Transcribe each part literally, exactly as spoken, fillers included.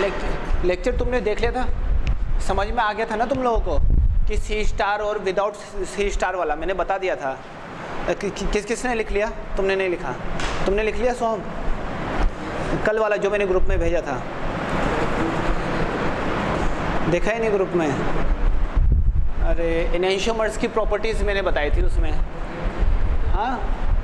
Lake, lecture तुमने देख लिया था, समझ में आ गया था ना तुम लोगों को कि सी स्टार और विदाउट सी स्टार वाला मैंने बता दिया था। कि, कि, किस किसने लिख लिया? तुमने नहीं लिखा? तुमने लिख लिया सोहम? कल वाला जो मैंने ग्रुप में भेजा था, देखा ही नहीं ग्रुप में? अरे एनेंशियोमर्स की प्रॉपर्टीज़ मैंने बताई थी उसमें। हाँ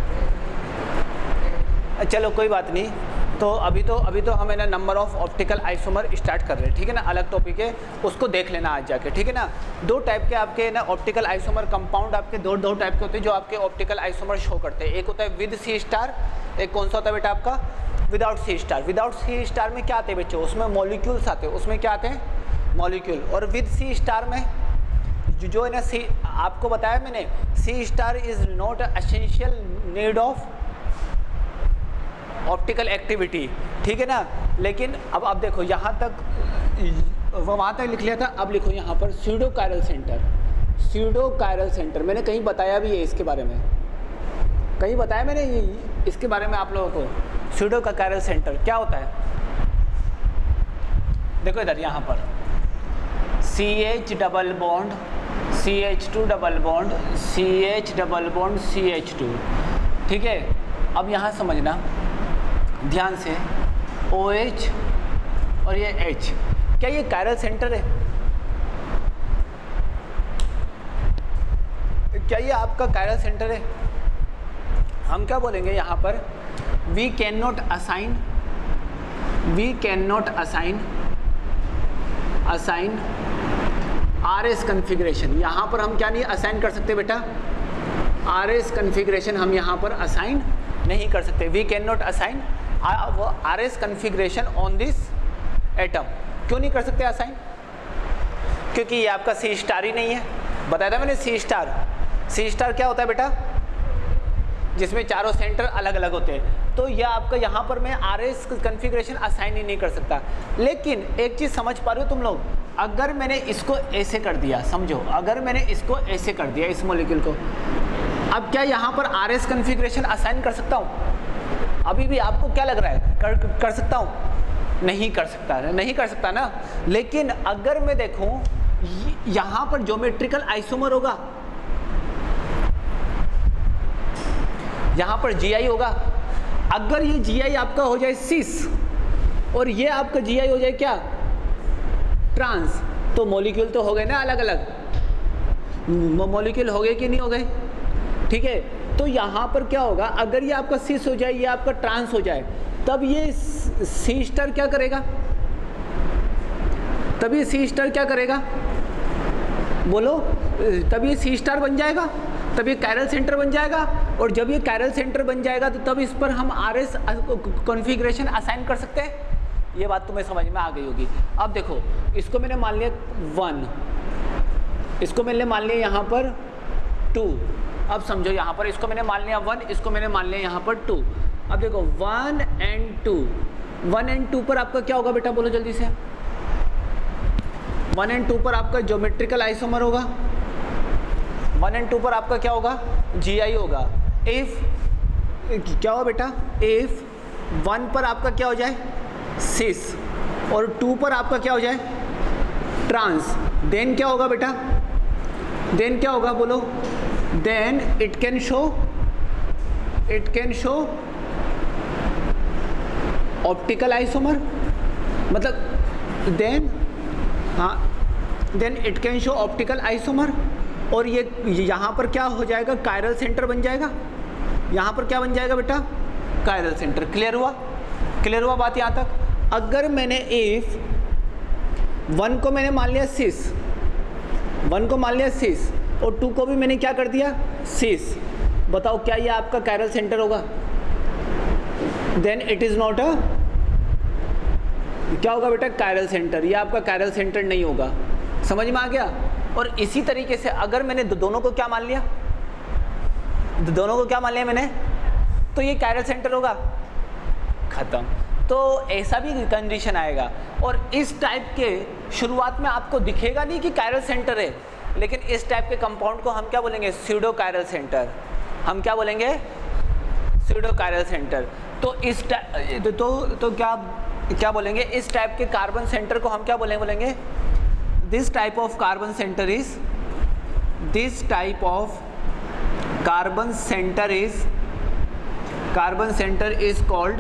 चलो कोई बात नहीं। तो अभी तो अभी तो हम है ना number of optical isomer start कर रहे हैं, ठीक है ना, अलग टॉपिक है, उसको देख लेना आज जाके, ठीक है ना। दो टाइप के आपके ना ऑप्टिकल आइसोमर कंपाउंड आपके दो दो टाइप के होते हैं जो आपके ऑप्टिकल आइसोमर शो करते हैं। एक होता है विद सी स्टार, एक कौन सा होता है बेटा आपका? Without C star. Without C star में क्या आते हैं बच्चों? उसमें मॉलिक्यूल्स आते हैं। उसमें क्या आते हैं? मॉलिक्यूल। और विद सी स्टार में जो जो है ना सी, आपको बताया मैंने, C star is not essential need of optical activity, ठीक है ना। लेकिन अब आप देखो यहाँ तक वहाँ तक लिख लिया था, अब लिखो यहाँ पर pseudo chiral centre. Pseudo chiral centre मैंने कहीं बताया भी है इसके बारे में, कहीं बताया मैंने इसके बारे में आप लोगों को। स्यूडो का कायरल सेंटर क्या होता है? देखो इधर यहाँ पर C H double bond C H two double bond C H double bond C H two, ठीक है। अब यहाँ समझना ध्यान से, OH और ये H, क्या ये कायरल सेंटर है? क्या ये आपका कायरल सेंटर है? हम क्या बोलेंगे यहाँ पर? We can not assign we can not assign assign R S configuration. यहाँ पर हम क्या नहीं असाइन कर सकते बेटा? आर एस कन्फिग्रेशन हम यहाँ पर असाइन नहीं कर सकते। We can not assign R S configuration on this atom. क्यों नहीं कर सकते असाइन? क्योंकि ये आपका सी स्टार ही नहीं है। बताया था मैंने सी स्टार। सी स्टार क्या होता है बेटा? जिसमें चारों सेंटर अलग अलग होते हैं। तो यह आपका यहाँ पर मैं आर एस कन्फिग्रेशन असाइन ही नहीं कर सकता। लेकिन एक चीज़ समझ पा रहे हो तुम लोग, अगर मैंने इसको ऐसे कर दिया, समझो, अगर मैंने इसको ऐसे कर दिया इस मॉलिक्यूल को, अब क्या यहाँ पर आर एस कन्फिग्रेशन असाइन कर सकता हूँ? अभी भी आपको क्या लग रहा है? कर, कर सकता हूँ? नहीं कर सकता, नहीं कर सकता ना। लेकिन अगर मैं देखूं यहाँ पर ज्योमेट्रिकल आइसोमर होगा, यहाँ पर जी आई होगा। अगर ये जी आई आपका हो जाए सिस और ये आपका जी आई हो जाए क्या? ट्रांस, तो मॉलिक्यूल तो हो गए ना अलग अलग, मॉलिक्यूल हो गए कि नहीं हो गए? ठीक है। तो यहाँ पर क्या होगा? अगर ये आपका सिस हो जाए, ये आपका ट्रांस हो जाए, तब ये सी स्टार क्या करेगा? तब ये सी स्टार क्या करेगा? बोलो। तब ये सी स्टार बन जाएगा, तब ये कायरल सेंटर बन जाएगा। और जब ये कायरल सेंटर बन जाएगा तो तब इस पर हम आर एस कॉन्फ़िगरेशन असाइन कर सकते हैं। ये बात तुम्हें समझ में आ गई होगी। अब देखो, इसको मैंने मान लिया वन, इसको मैंने मान लिया यहाँ पर टू। अब समझो यहाँ पर इसको मैंने मान लिया वन, इसको मैंने मान लिया यहाँ पर टू। अब देखो one and two, one and two पर आपका क्या होगा बेटा? बोलो जल्दी से। वन एंड टू पर आपका ज्योमेट्रिकल आइसोमर होगा। वन एंड टू पर आपका क्या होगा? जी आई होगा। इफ क्या होगा बेटा? इफ वन पर आपका क्या हो जाए? सिस, और टू पर आपका क्या हो जाए? ट्रांस, देन क्या होगा बेटा? देन क्या होगा? बोलो। Then it can show it can show optical isomer, मतलब देन हाँ then it can show optical isomer. और ये यहाँ पर क्या हो जाएगा? कायरल सेंटर बन जाएगा। यहाँ पर क्या बन जाएगा बेटा? Chiral centre. क्लियर हुआ? क्लियर हुआ बात यहाँ तक? अगर मैंने इफ वन को मैंने मान लिया सिस, वन को मान लिया सिस और टू को भी मैंने क्या कर दिया? सिस, बताओ क्या ये आपका कायरल सेंटर होगा? Then it is not a, क्या होगा बेटा? Chiral centre. ये आपका कायरल सेंटर नहीं होगा। समझ में आ गया? और इसी तरीके से अगर मैंने दोनों को क्या मान लिया? दोनों को क्या मान लिया मैंने? तो ये कायरल सेंटर होगा, खत्म। तो ऐसा भी कंडीशन आएगा। और इस टाइप के शुरुआत में आपको दिखेगा नहीं कि कायरल सेंटर है, लेकिन इस टाइप के कंपाउंड को हम क्या बोलेंगे? Pseudo chiral centre. हम क्या बोलेंगे? Pseudo chiral centre. तो इस तो, तो तो क्या क्या बोलेंगे, इस टाइप के कार्बन सेंटर को हम क्या बोलेंगे बोलेंगे this type of carbon centre is this type of carbon centre is carbon centre is called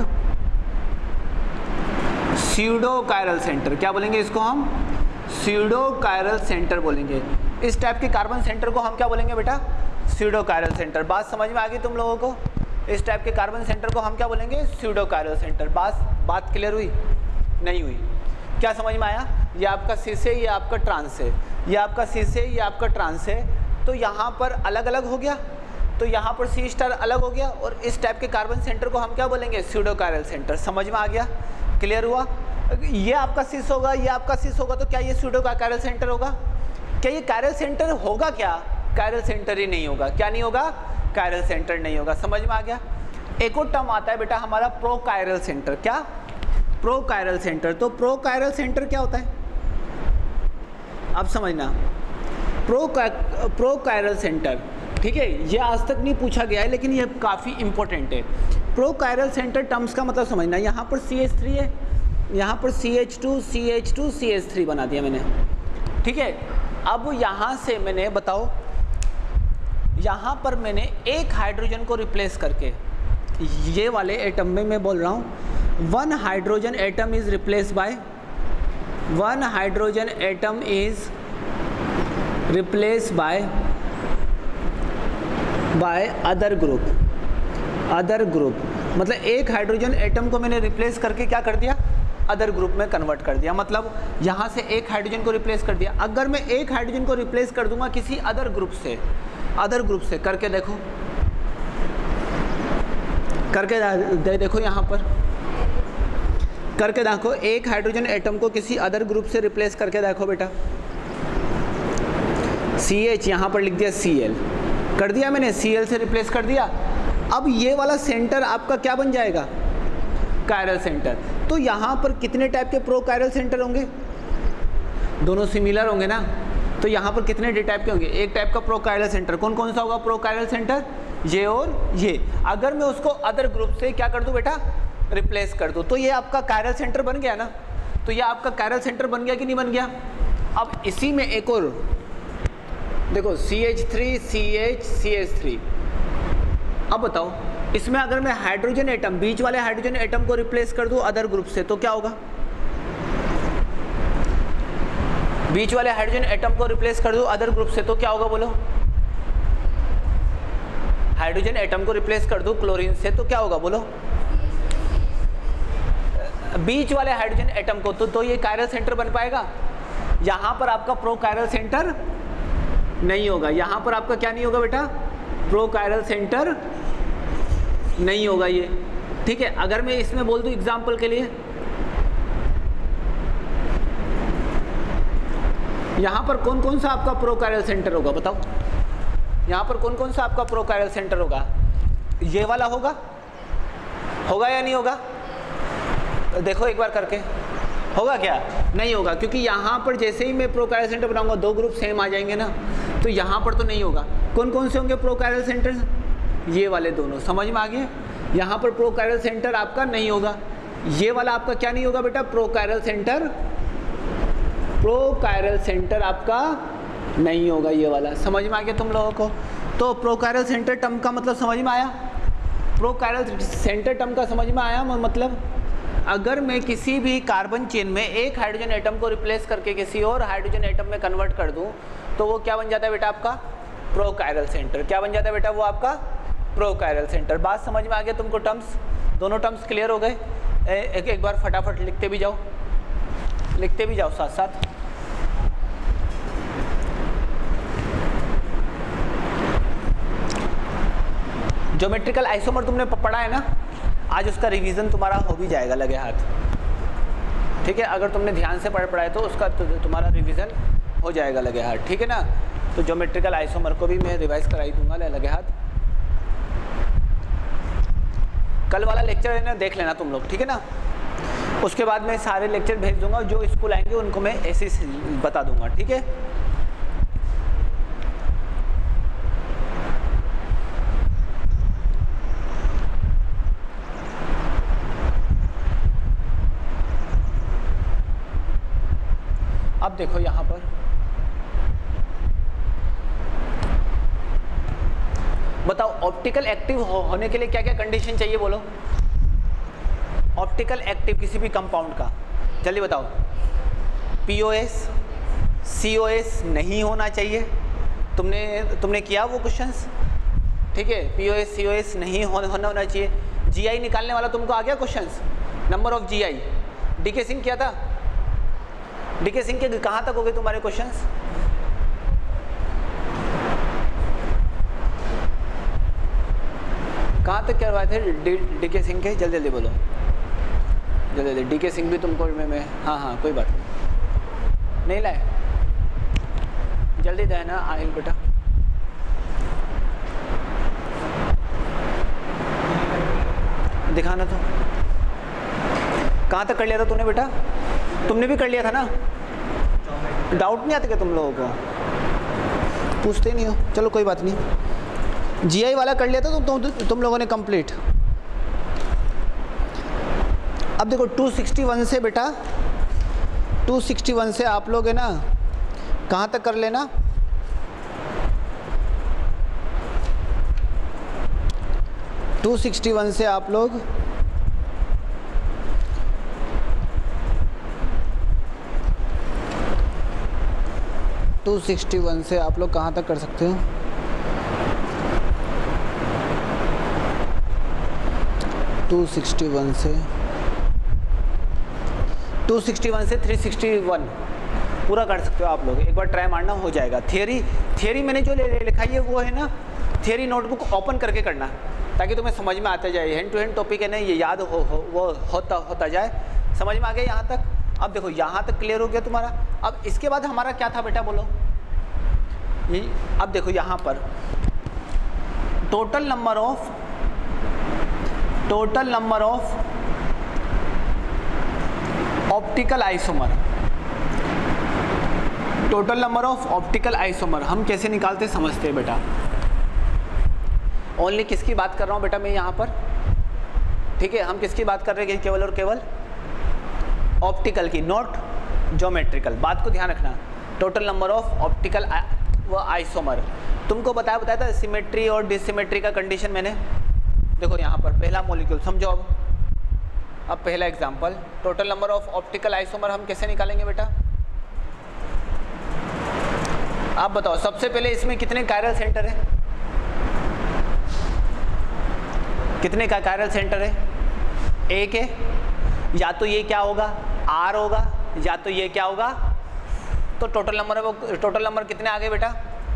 pseudo chiral centre. क्या बोलेंगे इसको हम, स्यूडो कायरल सेंटर बोलेंगे। इस टाइप के कार्बन सेंटर को हम क्या बोलेंगे बेटा, स्यूडो कायरल सेंटर। बात समझ में आ गई तुम लोगों को, इस टाइप के कार्बन सेंटर को हम क्या बोलेंगे, स्यूडो कायरल सेंटर। बात बात क्लियर हुई, नहीं हुई, क्या समझ में आया? ये आपका सिस है, ये आपका ट्रांस है, ये आपका सिस है, ये आपका ट्रांस है, तो यहाँ पर अलग अलग हो गया, तो यहाँ पर सी स्टार अलग हो गया, और इस टाइप के कार्बन सेंटर को हम क्या बोलेंगे, स्यूडो कायरल सेंटर। समझ में आ गया, क्लियर हुआ? ये आपका सिस होगा, ये आपका सिस होगा, तो क्या ये स्यूडो का कायरल सेंटर होगा? क्या ये कायरल सेंटर होगा? क्या कायरल सेंटर ही नहीं होगा। क्या नहीं होगा, कायरल सेंटर नहीं होगा। समझ में आ गया? एक और टर्म आता है बेटा हमारा प्रो कायरल सेंटर। क्या, प्रो कायरल सेंटर। तो प्रो कायरल सेंटर क्या होता है, अब समझना। प्रो प्रो कायरल सेंटर, ठीक है, ये आज तक नहीं पूछा गया है, लेकिन ये काफ़ी इंपॉर्टेंट है। प्रो कायरल सेंटर टर्म्स का मतलब समझना। यहाँ पर सी एच थ्री है, यहाँ पर C H two C H two C H three बना दिया मैंने, ठीक है। अब यहाँ से मैंने, बताओ, यहाँ पर मैंने एक हाइड्रोजन को रिप्लेस करके, ये वाले एटम में मैं बोल रहा हूँ, one hydrogen atom is replace by one hydrogen atom is replace by by other group other group मतलब एक हाइड्रोजन एटम को मैंने रिप्लेस करके क्या कर दिया, अदर ग्रुप में कन्वर्ट कर दिया। मतलब यहाँ से एक हाइड्रोजन को रिप्लेस कर दिया। अगर मैं एक हाइड्रोजन को रिप्लेस कर दूंगा किसी अदर ग्रुप से, अदर ग्रुप से करके देखो, करके दे, देखो यहाँ पर करके देखो, एक हाइड्रोजन एटम को किसी अदर ग्रुप से रिप्लेस करके देखो बेटा। सी एच यहाँ पर लिख दिया, सी एल कर दिया मैंने, सी एल से रिप्लेस कर दिया। अब ये वाला सेंटर आपका क्या बन जाएगा, कायरल सेंटर। तो यहाँ पर कितने टाइप के प्रो कायरल सेंटर होंगे, दोनों सिमिलर होंगे ना, तो यहाँ पर कितने टाइप के होंगे, एक टाइप का प्रो कायरल सेंटर। कौन कौन सा होगा प्रो कायरल सेंटर, ये और ये। अगर मैं उसको अदर ग्रुप से क्या कर दूं बेटा, रिप्लेस कर दूं, तो ये आपका कायरल सेंटर बन गया ना। तो ये आपका कायरल सेंटर बन गया कि नहीं बन गया? अब इसी में एक और देखो, C H three C H C H three. अब बताओ, इसमें अगर मैं हाइड्रोजन एटम, बीच वाले हाइड्रोजन एटम को रिप्लेस कर दूं अदर ग्रुप से, तो क्या होगा, बीच वाले हाइड्रोजन एटम को रिप्लेस कर दूं अदर ग्रुप से, तो क्या होगा बोलो? हाइड्रोजन एटम को रिप्लेस कर दूं क्लोरीन से, तो क्या होगा बोलो? बीच वाले हाइड्रोजन एटम को, तो, तो ये कायरल सेंटर बन पाएगा? यहां पर आपका प्रो कायरल सेंटर नहीं होगा। यहां पर आपका क्या नहीं होगा बेटा, प्रो कायरल सेंटर नहीं होगा ये, ठीक है। अगर मैं इसमें बोल दूं एग्जाम्पल के लिए, यहां पर कौन कौन सा आपका प्रो कायरल सेंटर होगा बताओ? यहां पर कौन कौन सा आपका प्रो कायरल सेंटर होगा? ये वाला होगा, होगा या नहीं होगा? देखो एक बार करके, होगा क्या? नहीं होगा, क्योंकि यहाँ पर जैसे ही मैं प्रो कायरल सेंटर बनाऊंगा दो ग्रुप सेम आ जाएंगे ना, तो यहाँ पर तो नहीं होगा। कौन कौन से होंगे प्रो कायरल सेंटर? ये वाले दोनों, समझ में आ गए? यहाँ पर प्रो कायरल सेंटर आपका नहीं होगा। ये वाला आपका क्या नहीं होगा बेटा, prochiral centre, prochiral centre आपका नहीं होगा ये वाला। समझ में आ गया तुम लोगों को? तो प्रो कायरल सेंटर टर्म का मतलब समझ में आया? प्रो कायरल सेंटर टर्म का समझ में आया मतलब, अगर मैं किसी भी कार्बन चेन में एक हाइड्रोजन एटम को रिप्लेस करके किसी और हाइड्रोजन एटम में कन्वर्ट कर दूं, तो वो क्या बन जाता है बेटा आपका, प्रो कायरल सेंटर। क्या बन जाता है बेटा, वो आपका प्रो कायरल सेंटर। बात समझ में आ गया तुमको? टर्म्स, दोनों टर्म्स क्लियर हो गए? एक एक बार फटाफट लिखते भी जाओ, लिखते भी जाओ साथ साथ। ज्योमेट्रिकल आइसोमर तुमने पढ़ा है ना, आज उसका रिवीजन तुम्हारा हो भी जाएगा लगे हाथ, ठीक है। अगर तुमने ध्यान से पढ़ पढ़ा है तो उसका तो तुम्हारा रिवीजन हो जाएगा लगे हाथ, ठीक है ना। तो ज्योमेट्रिकल आइसोमर को भी मैं रिवाइज कराई दूंगा लगे हाथ। कल वाला लेक्चर है ना, देख लेना तुम लोग, ठीक है ना। उसके बाद मैं सारे लेक्चर भेज दूंगा, जो स्कूल आएंगे उनको मैं ऐसे बता दूंगा, ठीक है। अब देखो यहाँ पर बताओ ऑप्टिकल एक्टिव हो, होने के लिए क्या क्या कंडीशन चाहिए बोलो। ऑप्टिकल एक्टिव किसी भी कंपाउंड का, जल्दी बताओ। पीओएस, सीओएस नहीं होना चाहिए। तुमने तुमने किया वो क्वेश्चंस, ठीक है। पीओएस सीओएस नहीं होना होना चाहिए। जीआई निकालने वाला तुमको आ गया questions, number of GI. DK Singh किया था, डीके सिंह के कहाँ तक हो गए तुम्हारे क्वेश्चंस? कहाँ तक करवाए थे डीके सिंह के? जल्दी जल्दी बोलो, जल्दी जल्दी। डीके सिंह भी तुमको मैं, मैं हाँ हाँ कोई बात नहीं, नहीं लाए, जल्दी देना आहिल बेटा। दिखाना तो कहाँ तक कर लिया था तूने बेटा? तुमने भी कर लिया था ना? डाउट नहीं आता क्या तुम लोगों को? पूछते नहीं हो, चलो कोई बात नहीं। जीआई वाला कर लिया था तुम तुम, तुम लोगों ने कंप्लीट। अब देखो टू सिक्सटी वन से बेटा, टू सिक्सटी वन से आप लोग है ना कहाँ तक कर लेना? टू सिक्सटी वन से आप लोग टू सिक्सटी वन से आप लोग कहाँ तक कर सकते हो? टू सिक्सटी वन से टू सिक्सटी वन से थ्री सिक्सटी वन पूरा कर सकते हो आप लोग। एक बार ट्राई मारना, हो जाएगा। थियरी थियरी मैंने जो ले, ले लिखाई है वो है ना, थियरी नोटबुक ओपन करके करना ताकि तुम्हें समझ में आता जाए। हैंड टू हैंड टॉपिक है ना, ये याद हो, हो वो होता होता जाए। समझ में आ गया यहाँ तक? अब देखो यहाँ तक क्लियर हो गया तुम्हारा। अब इसके बाद हमारा क्या था बेटा बोलो? ये अब देखो यहाँ पर total number of total number of optical isomer, total number of optical isomer हम कैसे निकालते समझते हैं बेटा। ओनली किसकी बात कर रहा हूँ बेटा मैं यहाँ पर, ठीक है? हम किसकी बात कर रहे हैं? केवल और केवल ऑप्टिकल की, नॉट ज्योमेट्रिकल। बात को ध्यान रखना। टोटल नंबर ऑफ ऑप्टिकल वो आइसोमर तुमको बताया बताया था सिमेट्री और डिसिमेट्री का कंडीशन मैंने। देखो यहाँ पर पहला मॉलिक्यूल समझो। अब अब पहला example, total number of optical isomer हम कैसे निकालेंगे बेटा? आप बताओ। सबसे पहले इसमें कितने कायरल सेंटर है? कितने का कायरल सेंटर है? एक है। या तो ये क्या होगा? आर होगा, या तो ये क्या होगा? तो टोटल नंबर टोटल नंबर कितने आ गए बेटा?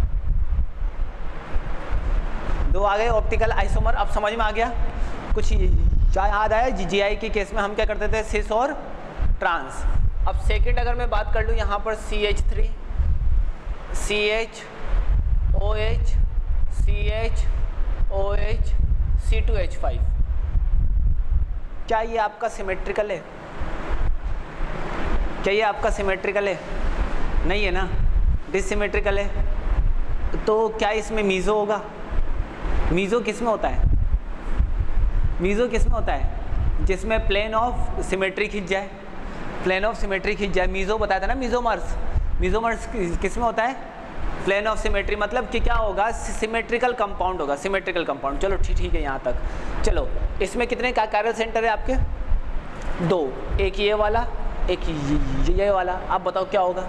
दो आ गए ऑप्टिकल आइसोमर। अब समझ में आ गया कुछ? याद आया जीआई के केस में हम क्या करते थे? सिस और ट्रांस। अब सेकंड अगर मैं बात कर लूँ यहाँ पर C H three, C H O H, C H O H, C two H five, क्या ये आपका सिमेट्रिकल है? क्या ये आपका सिमेट्रिकल है? नहीं है ना, डिसिमेट्रिकल है। तो क्या इसमें मीज़ो होगा? मीज़ो किस में होता है? मीज़ो किस में होता है? जिसमें प्लेन ऑफ सिमेट्री खींच जाए, प्लेन ऑफ सिमेट्री खींच जाए। मीज़ो बताया था ना, मीज़ोमर्स। मीज़ोमर्स किस में होता है? Plane of symmetry. मतलब कि क्या होगा? सिमेट्रिकल कंपाउंड होगा, सिमेट्रिकल कंपाउंड। चलो ठीक ठीक है यहाँ तक। चलो इसमें कितने का कायरल सेंटर है आपके? दो, एक ये वाला, एक ये, ये वाला। आप बताओ क्या होगा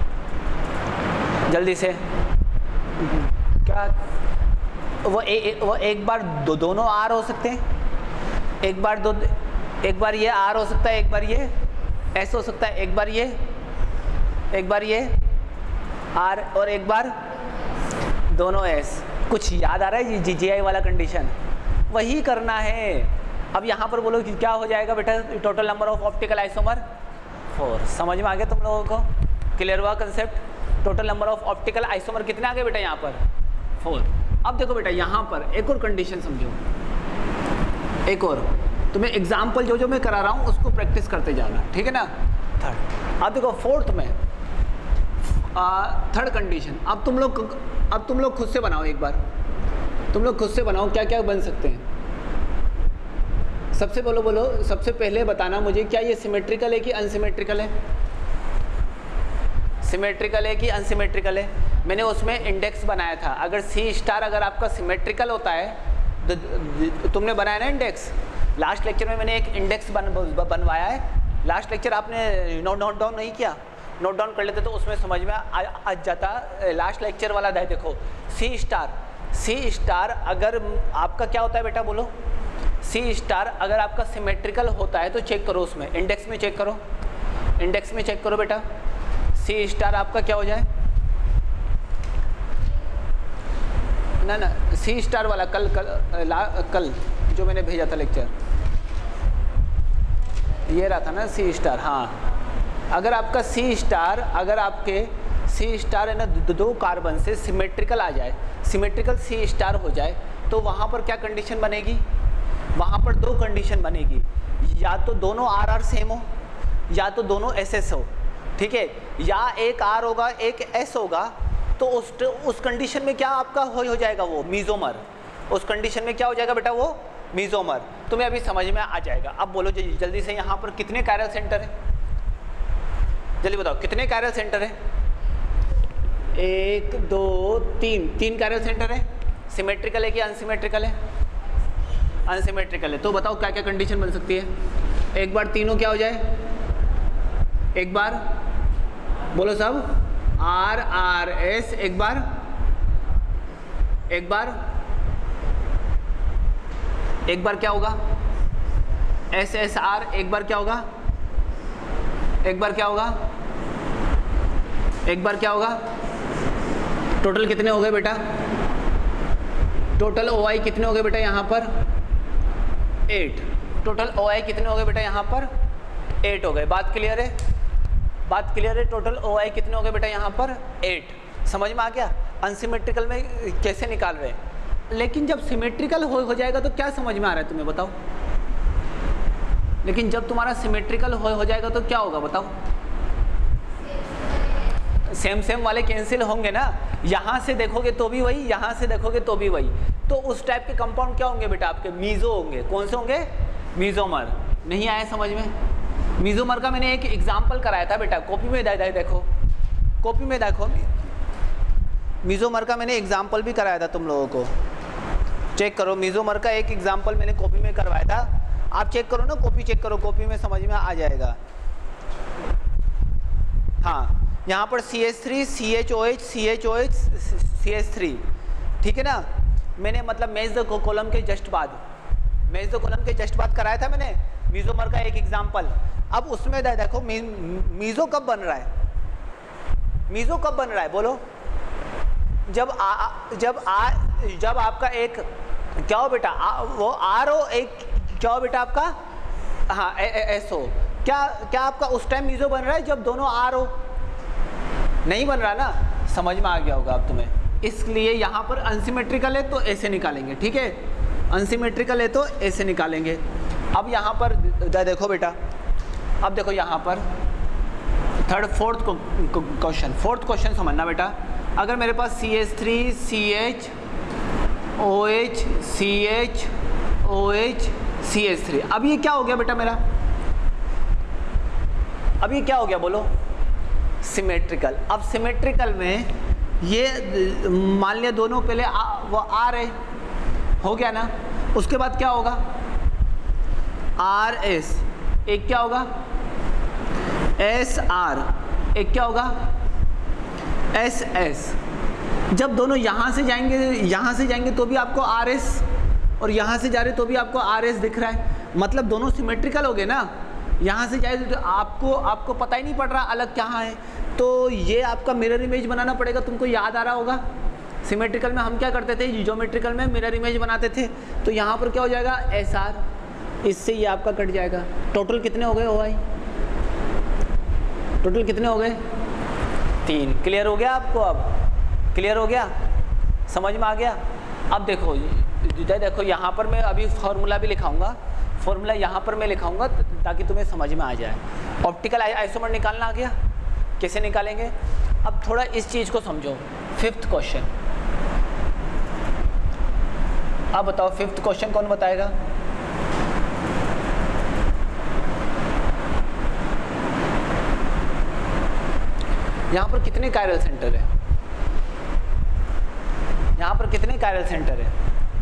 जल्दी से? क्या वो ए, ए, वो एक बार दो दोनों आर हो सकते हैं? एक बार दो, एक बार ये आर हो सकता है, एक बार ये एस हो सकता है, एक बार ये, एक बार ये आर, और एक बार दोनों एस। कुछ याद आ रहा है? जी जी आई वाला कंडीशन वही करना है। अब यहाँ पर बोलो कि क्या हो जाएगा बेटा? Total number of optical isomer four. समझ में आ गया तुम लोगों को? क्लियर हुआ concept? Total number of optical isomer कितने आ गए बेटा यहाँ पर? फोर। अब देखो बेटा यहाँ पर एक और कंडीशन समझो, एक और। तुम्हें एग्जाम्पल जो जो मैं करा रहा हूँ उसको प्रैक्टिस करते जाना, ठीक है ना? थर्ड। अब देखो फोर्थ में थर्ड कंडीशन। अब तुम लोग अब तुम लोग खुद से बनाओ, एक बार तुम लोग खुद से बनाओ क्या क्या बन सकते हैं। सबसे बोलो बोलो सबसे पहले बताना मुझे, क्या ये सिमेट्रिकल है कि अनसिमेट्रिकल है? सिमेट्रिकल है कि अनसिमेट्रिकल है? मैंने उसमें इंडेक्स बनाया था। अगर सी स्टार अगर आपका सिमेट्रिकल होता है तो तुमने बनाया ना इंडेक्स, लास्ट लेक्चर में मैंने एक इंडेक्स बन, बनवाया है। लास्ट लेक्चर आपने नोट नोट डाउन नहीं किया? नोट डाउन कर लेते तो उसमें समझ में आ, आ जाता। लास्ट लेक्चर वाला है, देखो सी स्टार। सी स्टार अगर आपका क्या होता है बेटा, बोलो? सी स्टार अगर आपका सिमेट्रिकल होता है तो चेक करो, उसमें इंडेक्स में चेक करो, इंडेक्स में चेक करो बेटा। सी स्टार आपका क्या हो जाए ना ना सी स्टार वाला कल कल ला, कल जो मैंने भेजा था लेक्चर, ये रहा था ना सी स्टार। हाँ, अगर आपका सी स्टार अगर आपके सी स्टार है ना दो कार्बन से सिमेट्रिकल आ जाए, सिमेट्रिकल सी स्टार हो जाए, तो वहाँ पर क्या कंडीशन बनेगी? वहाँ पर दो कंडीशन बनेगी, या तो दोनों आर आर सेम हो या तो दोनों एस एस हो, ठीक है? या एक आर होगा एक एस होगा, तो उस उस कंडीशन में क्या आपका हो, हो जाएगा वो मीजोमर। उस कंडीशन में क्या हो जाएगा बेटा? वो मीजोमर। तुम्हें अभी समझ में आ जाएगा। अब बोलो जल्दी से, यहाँ पर कितने कायरल सेंटर है? जल्दी बताओ कितने कायरल सेंटर है? एक दो तीन, तीन कायरल सेंटर है। सिमेट्रिकल है कि अनसिमेट्रिकल है? अनसिमेट्रिकल है। तो बताओ क्या क्या कंडीशन बन सकती है? एक बार तीनों क्या हो जाए? एक बार बोलो सब, आर आर एस, एक बार एक बार एक बार क्या होगा? एस एस आर, एक बार क्या होगा? एक बार क्या होगा? एक बार क्या होगा? टोटल कितने हो गए बेटा? टोटल ओ आई कितने हो गए बेटा यहाँ पर? एट। टोटल ओ आई कितने हो गए बेटा यहाँ पर? एट हो गए। बात क्लियर है? बात क्लियर है? टोटल ओ आई कितने हो गए बेटा यहाँ पर? एट। समझ में आ गया? अनसिमेट्रिकल में कैसे निकाल रहे हैं। लेकिन जब सिमेट्रिकल हो, हो जाएगा तो क्या समझ में आ रहा है तुम्हें, बताओ? लेकिन जब तुम्हारा सिमेट्रिकल हो, हो जाएगा तो क्या होगा बताओ? सेम सेम वाले कैंसिल होंगे ना। यहाँ से देखोगे तो भी वही, यहाँ से देखोगे तो भी वही। तो उस टाइप के कंपाउंड क्या होंगे बेटा? आपके मीजो होंगे। कौन से होंगे? मीजोमर। नहीं आया समझ में? मीजोमर का मैंने एक एग्जाम्पल कराया था बेटा, कॉपी में दे, दे, देखो कॉपी में देखो, मीजोमर का मैंने एग्जाम्पल भी कराया था तुम लोगों को। चेक करो, मीजोमर का एक एग्जाम्पल मैंने कॉपी में करवाया था। आप चेक करो ना, कॉपी चेक करो, कॉपी में समझ में आ जाएगा। हाँ, यहाँ पर C H three, C H O H, C H O H, C H three, ठीक है ना? मैंने मतलब मेज द कॉलम के जस्ट बाद, मेज द कॉलम के जस्ट बाद कराया था मैंने मीजोमर का एक एग्जाम्पल। अब उसमें देखो मी, मीजो कब बन रहा है? मीजो कब बन रहा है बोलो? जब आ, जब आ, जब आपका एक क्या हो बेटा? आ, वो आर हो, एक क्या हो बेटा आपका? हाँ, एस हो। क्या क्या आपका उस टाइम मीजो बन रहा है जब दोनों आर हो? नहीं बन रहा ना। समझ में आ गया होगा अब तुम्हें। इसलिए यहाँ पर अनसिमेट्रिकल है तो ऐसे निकालेंगे, ठीक है? अनसिमेट्रिकल है तो ऐसे निकालेंगे। अब यहाँ पर देखो बेटा, अब देखो यहाँ पर third fourth question, fourth question समझना बेटा। अगर मेरे पास C H three, C H O H, C H O H, C H three, अब ये क्या हो गया बेटा मेरा? अब ये क्या हो गया बोलो? सिमेट्रिकल। अब सिमेट्रिकल में ये मान लिया दोनों पहले आ, वो आ रहे हो गया ना। उसके बाद क्या होगा? आर एस, एक क्या होगा? एस आर, एक क्या होगा? S S. जब दोनों यहाँ से जाएंगे, यहाँ से जाएंगे तो भी आपको आर एस, और यहाँ से जा रहे तो भी आपको आर एस दिख रहा है। मतलब दोनों सिमेट्रिकल हो गए ना। यहाँ से जाए तो आपको आपको पता ही नहीं पड़ रहा अलग कहाँ है। तो ये आपका मिरर इमेज बनाना पड़ेगा। तुमको याद आ रहा होगा सिमेट्रिकल में हम क्या करते थे? ज्योमेट्रिकल में मिरर इमेज बनाते थे। तो यहाँ पर क्या हो जाएगा? एस आर, इससे ये आपका कट जाएगा। टोटल कितने हो गए ओ आई? टोटल कितने हो गए? तीन। क्लियर हो गया आपको? अब क्लियर हो गया? समझ में आ गया? अब देखो देखो यहाँ पर मैं अभी फॉर्मूला भी लिखाऊंगा। फॉर्मूला यहाँ पर मैं लिखाऊंगा ताकि तुम्हें समझ में आ जाए। ऑप्टिकल आइसोमर निकालना आ गया? कैसे निकालेंगे? अब थोड़ा इस चीज़ को समझो। फिफ्थ क्वेश्चन, अब बताओ फिफ्थ क्वेश्चन कौन बताएगा? यहाँ पर कितने कायरल सेंटर है? यहाँ पर कितने कायरल सेंटर है?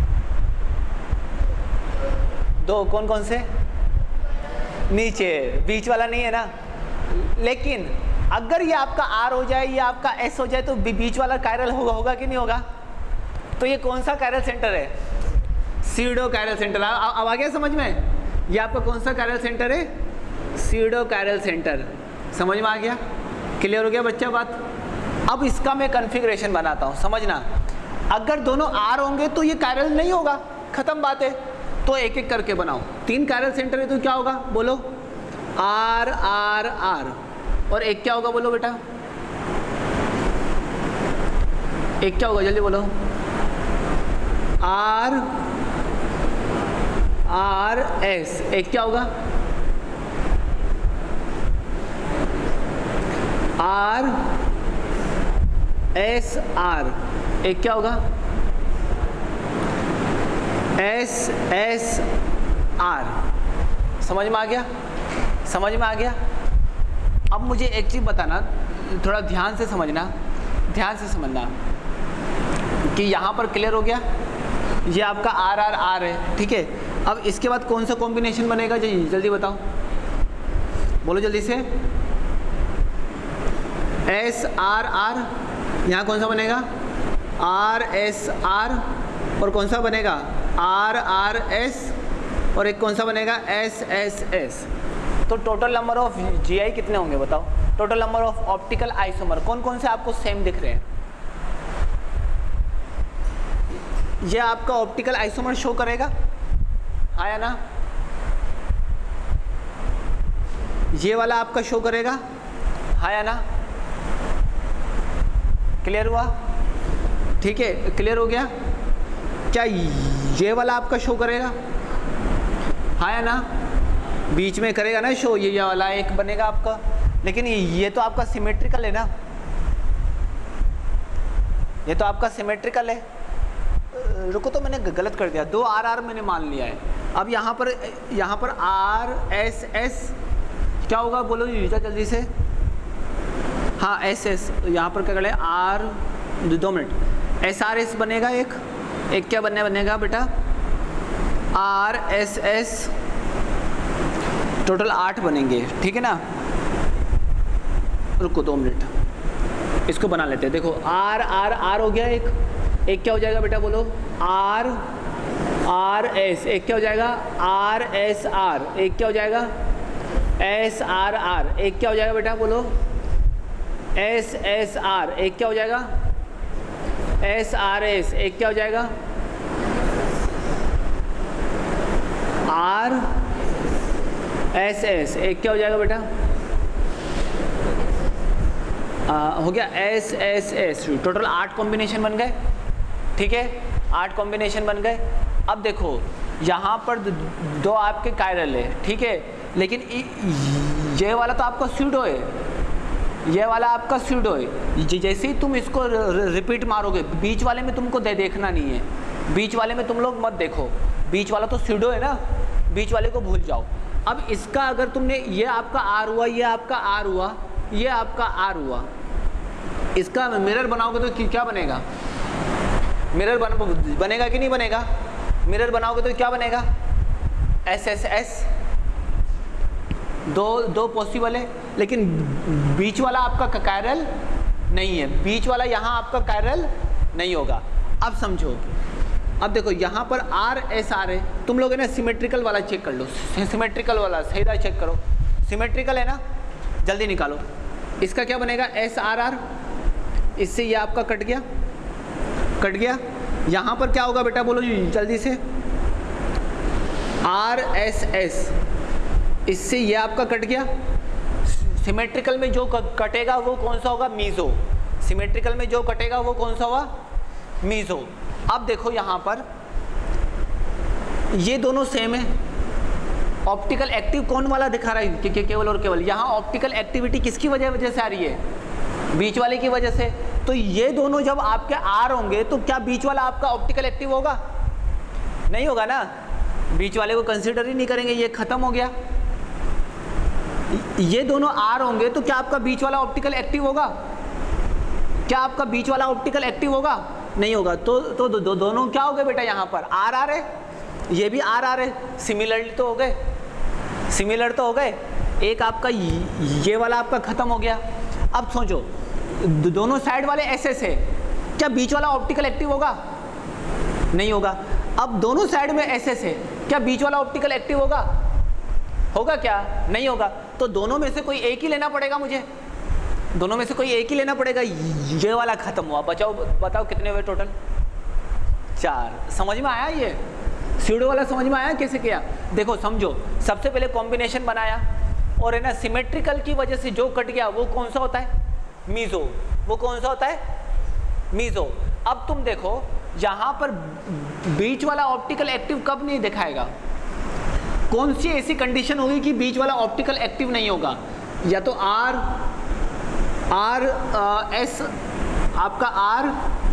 दो। कौन कौन से? नीचे, बीच वाला नहीं है ना। लेकिन अगर ये आपका आर हो जाए, ये आपका एस हो जाए, तो बीच वाला कायरल होगा होगा कि नहीं होगा? तो ये कौन सा कायरल सेंटर है? Pseudo chiral centre. अब आ गया समझ में? ये आपका कौन सा कायरल सेंटर है? Pseudo chiral centre. समझ में आ गया? क्लियर हो गया बच्चा बात? अब इसका मैं कॉन्फ़िगरेशन बनाता हूँ, समझना। अगर दोनों आर होंगे तो ये कायरल नहीं होगा, खत्म बात है। तो एक एक करके बनाओ। तीन कायरल सेंटर है तो क्या होगा बोलो? R R R. और एक क्या होगा बोलो बेटा? एक क्या होगा जल्दी बोलो? R R S. एक क्या होगा? R S R. एक क्या होगा? S S R. समझ में आ गया? समझ में आ गया? अब मुझे एक चीज़ बताना, थोड़ा ध्यान से समझना, ध्यान से समझना कि यहाँ पर क्लियर हो गया? ये आपका आर आर आर है, ठीक है। अब इसके बाद कौन सा कॉम्बिनेशन बनेगा जी जल्दी बताओ, बोलो जल्दी से। एस आर आर, यहाँ कौन सा बनेगा? R S R. और कौन सा बनेगा? R R S. और एक कौन सा बनेगा? S S S. तो टोटल नंबर ऑफ जीआई कितने होंगे बताओ? Total number of optical isomer कौन कौन से आपको सेम दिख रहे हैं? ये आपका ऑप्टिकल आइसोमर शो करेगा, हाँ या ना? ये वाला आपका शो करेगा, हाँ या ना? क्लियर हुआ? ठीक है, क्लियर हो गया? क्या ये वाला आपका शो करेगा, हाँ या ना? बीच में करेगा ना शो, ये वाला एक बनेगा आपका। लेकिन ये तो आपका सिमेट्रिकल है ना, ये तो आपका सिमेट्रिकल है। रुको तो मैंने गलत कर दिया, दो आर आर मैंने मान लिया है। अब यहाँ पर यहाँ पर आर एस एस क्या होगा बोलो यूजा जल्दी से। हाँ एस एस, यहाँ पर क्या करें? आर, दो मिनट, एस आर एस बनेगा एक। एक क्या बनने बनेगा बेटा? R S S. टोटल आठ बनेंगे, ठीक है ना? रुको दो मिनट, इसको बना लेते हैं। देखो आर आर आर हो गया एक। एक क्या हो जाएगा बेटा बोलो? R R S. एक क्या हो जाएगा? R S R. एक क्या हो जाएगा? S R R. एक क्या हो जाएगा बेटा बोलो? S S R. एक क्या हो जाएगा? S R S. एक क्या हो जाएगा? R S S. एक क्या हो जाएगा बेटा? आ, हो गया एस एस एस। टोटल आठ कॉम्बिनेशन बन गए, ठीक है? आठ कॉम्बिनेशन बन गए। अब देखो यहाँ पर दो आपके कायरल है, ठीक है? लेकिन ये वाला तो आपका स्यूडो है, ये वाला आपका स्यूडो है। जैसे ही तुम इसको रिपीट मारोगे, बीच वाले में तुमको दे देखना नहीं है, बीच वाले में तुम लोग मत देखो, बीच वाला तो स्यूडो है ना, बीच वाले को भूल जाओ। अब इसका अगर तुमने, ये आपका आर हुआ, ये आपका आर हुआ, ये आपका आर हुआ, इसका मिरर बनाओगे तो क्या बनेगा? मिरर बन, बनेगा कि नहीं बनेगा? मिरर बनाओगे तो क्या बनेगा? S S S. दो दो पॉसिबल है, लेकिन बीच वाला आपका कायरल नहीं है, बीच वाला यहाँ आपका कायरल नहीं होगा। अब समझो, अब देखो यहाँ पर आर एस आर है, तुम लोग है ना सिमेट्रिकल वाला चेक कर लो, सिमेट्रिकल वाला सही रहा चेक करो, सिमेट्रिकल है ना, जल्दी निकालो। इसका क्या बनेगा? S R R. इससे ये आपका कट गया, कट गया। यहाँ पर क्या होगा बेटा बोलो जल्दी से? R S S. इससे ये आपका कट गया। सिमेट्रिकल में जो कटेगा वो कौन सा होगा? मीज़ो। सिमेट्रिकल में जो कटेगा वो कौन सा होगा? मीज़ो। अब देखो यहाँ पर ये दोनों सेम है। ऑप्टिकल एक्टिव कौन वाला दिखा रहा है? के, केवल और केवल यहाँ ऑप्टिकल एक्टिविटी किसकी वजह वजह से आ रही है? बीच वाले की वजह से। तो ये दोनों जब आपके आर होंगे तो क्या बीच वाला आपका ऑप्टिकल एक्टिव होगा? नहीं होगा ना, बीच वाले को कंसिडर ही नहीं करेंगे, ये खत्म हो गया। ये दोनों आर होंगे तो क्या आपका बीच वाला ऑप्टिकल एक्टिव होगा? क्या आपका बीच वाला ऑप्टिकल एक्टिव होगा? नहीं होगा। तो तो दो, दो, दोनों क्या हो गए बेटा, यहाँ पर आर आर है, ये भी आर आर है, सिमिलरली तो हो गए, सिमिलर तो हो गए। एक आपका ये वाला आपका खत्म हो गया। अब सोचो दोनों साइड वाले एस एस है, क्या बीच वाला ऑप्टिकल एक्टिव होगा? नहीं होगा। अब दोनों साइड में एस एस है, क्या बीच वाला ऑप्टिकल एक्टिव होगा? होगा क्या? नहीं होगा। तो दोनों में से कोई एक ही लेना पड़ेगा मुझे, दोनों में से कोई एक ही लेना पड़ेगा। ये वाला खत्म हुआ, बचाओ बताओ कितने हुए टोटल? चार। समझ में आया? ये स्यूडो वाला समझ में आया कैसे किया? देखो समझो, सबसे पहले कॉम्बिनेशन बनाया और है ना सिमेट्रिकल की वजह से जो कट गया वो कौन सा होता है? मीजो। वो कौन सा होता है? मीजो। अब तुम देखो यहाँ पर बीच वाला ऑप्टिकल एक्टिव कब नहीं दिखाएगा? कौन सी ऐसी कंडीशन होगी कि बीच वाला ऑप्टिकल एक्टिव नहीं होगा? या तो आर आर एस आपका आर,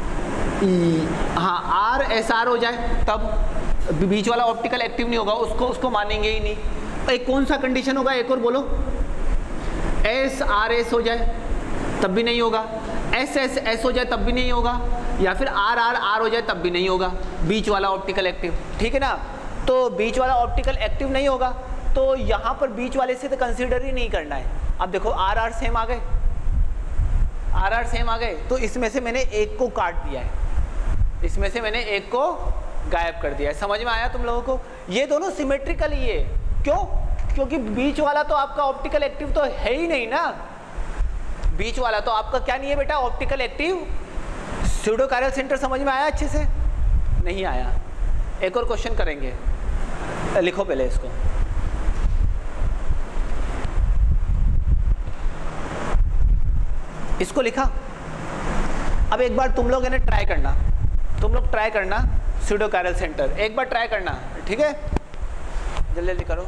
हाँ आर एस आर हो जाए तब बीच वाला ऑप्टिकल एक्टिव नहीं होगा, उसको उसको मानेंगे ही नहीं। एक कौन सा कंडीशन होगा? एक और बोलो। एस आर एस हो जाए तब भी नहीं होगा, एस एस एस हो जाए तब भी नहीं होगा, या फिर आर आर आर हो जाए तब भी नहीं होगा बीच वाला ऑप्टिकल एक्टिव। ठीक है ना? तो बीच वाला ऑप्टिकल एक्टिव नहीं होगा, तो यहाँ पर बीच वाले से तो कंसीडर ही नहीं करना है। अब देखो आर आर सेम आ गए, आर आर सेम आ गए, तो इसमें से मैंने एक को काट दिया है, इसमें से मैंने एक को गायब कर दिया है। समझ में आया तुम लोगों को? ये दोनों सिमेट्रिकल ही है। क्यों? क्योंकि बीच वाला तो आपका ऑप्टिकल एक्टिव तो है ही नहीं ना, बीच वाला तो आपका क्या नहीं है बेटा? Optical active. Pseudo chiral centre समझ में आया अच्छे से? नहीं आया। एक और क्वेश्चन करेंगे, लिखो पहले इसको। इसको लिखा। अब एक बार तुम लोग है ना ट्राई करना, तुम लोग ट्राई करना स्यूडो कायरल सेंटर, एक बार ट्राई करना, ठीक है? जल्दी जल्दी करो।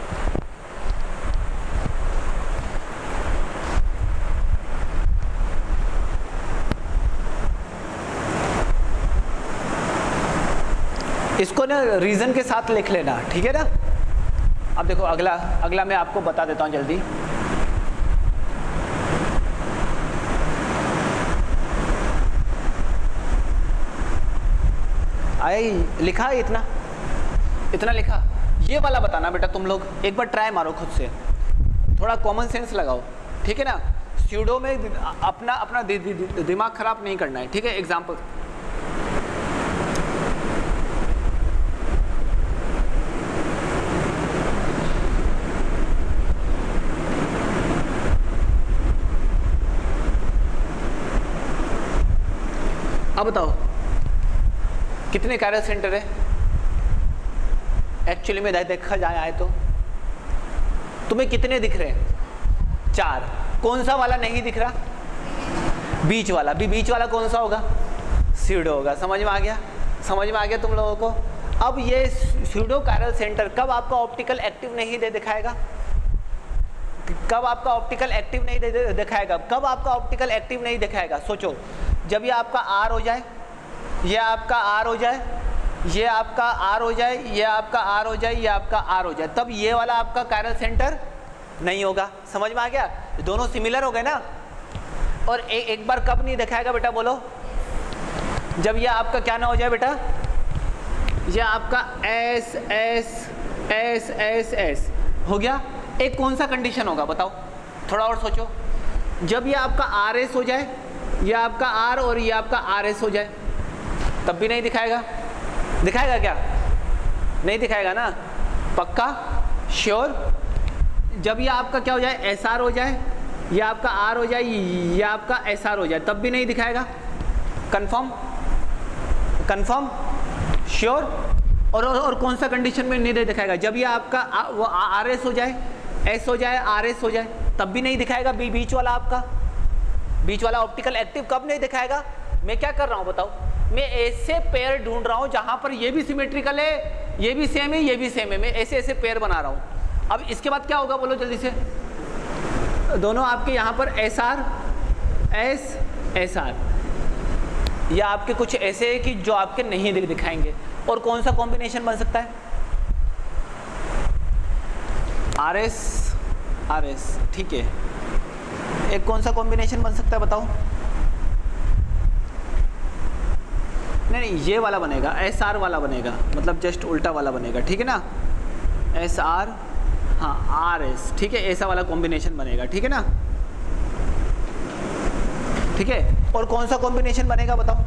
इसको ना रीजन के साथ लिख लेना, ठीक है ना? अब देखो अगला अगला मैं आपको बता देता हूँ जल्दी। आई लिखा है इतना इतना लिखा। ये वाला बताना बेटा तुम लोग, एक बार ट्राई मारो खुद से, थोड़ा कॉमन सेंस लगाओ, ठीक है ना? स्यूडो में अपना अपना दि, दि, दि, दिमाग खराब नहीं करना है, ठीक है? एग्जाम्पल अब बताओ कितने कायरल सेंटर है? एक्चुअली में देखा जाए आए तो तुम्हें कितने दिख रहे हैं? चार। कौन सा वाला नहीं दिख रहा? बीच वाला। भी बीच वाला कौन सा होगा? स्यूडो होगा। समझ में आ गया? समझ में आ गया तुम लोगों को? अब ये स्यूडो कायरल सेंटर कब आपका ऑप्टिकल एक्टिव नहीं दे दिखाएगा? कब आपका ऑप्टिकल एक्टिव नहीं दे दिखाएगा? कब आपका ऑप्टिकल एक्टिव नहीं दिखाएगा? सोचो, जब ये आपका आर हो जाए, ये आपका आर हो जाए, ये आपका आर हो जाए, ये आपका आर हो जाए, ये आपका आर हो जाए, तब ये वाला आपका कायरल सेंटर नहीं होगा। समझ में आ गया? दोनों सिमिलर हो गए ना? और ए, एक बार कब नहीं दिखाएगा बेटा बोलो? जब ये आपका क्या ना हो जाए बेटा? ये आपका S S S S S हो गया। एक कौन सा कंडीशन होगा बताओ? थोड़ा और सोचो। जब ये आपका आर एस हो जाए, ये आपका आर और ये आपका आर एस हो जाए, तब भी नहीं दिखाएगा? दिखाएगा क्या? नहीं दिखाएगा ना? पक्का? श्योर? जब ये आपका क्या हो जाए? एस आर हो जाए, ये आपका आर हो जाए, ये आपका एस आर हो जाए, तब भी नहीं दिखाएगा? कंफर्म? कंफर्म? श्योर? और, और और कौन सा कंडीशन में नहीं दिखाएगा? जब ये आपका आ, वो आर एस हो जाए, एस हो जाए, आर एस हो जाए, तब भी नहीं दिखाएगा? बी बीच वाला आपका बीच वाला ऑप्टिकल एक्टिव कब नहीं दिखाएगा? मैं क्या कर रहा हूँ बताओ? मैं ऐसे पेयर ढूंढ रहा हूँ जहां पर ये भी सिमेट्रिकल है, ये भी सेम है, ये भी सेम है, मैं ऐसे ऐसे पेयर बना रहा हूँ। अब इसके बाद क्या होगा बोलो जल्दी से? दोनों आपके यहाँ पर S R S S R, या आपके कुछ ऐसे है कि जो आपके नहीं दिखाएंगे। और कौन सा कॉम्बिनेशन बन सकता है? आर एस आर एस, ठीक है। एक कौन सा कॉम्बिनेशन बन सकता है बताओ? नहीं नहीं ये वाला बनेगा, एस आर वाला बनेगा, मतलब जस्ट उल्टा वाला बनेगा, ठीक है ना, एस आर हाँ आर एस, ठीक है, ऐसा वाला कॉम्बिनेशन बनेगा, ठीक है ना, ठीक है। और कौन सा कॉम्बिनेशन बनेगा बताओ।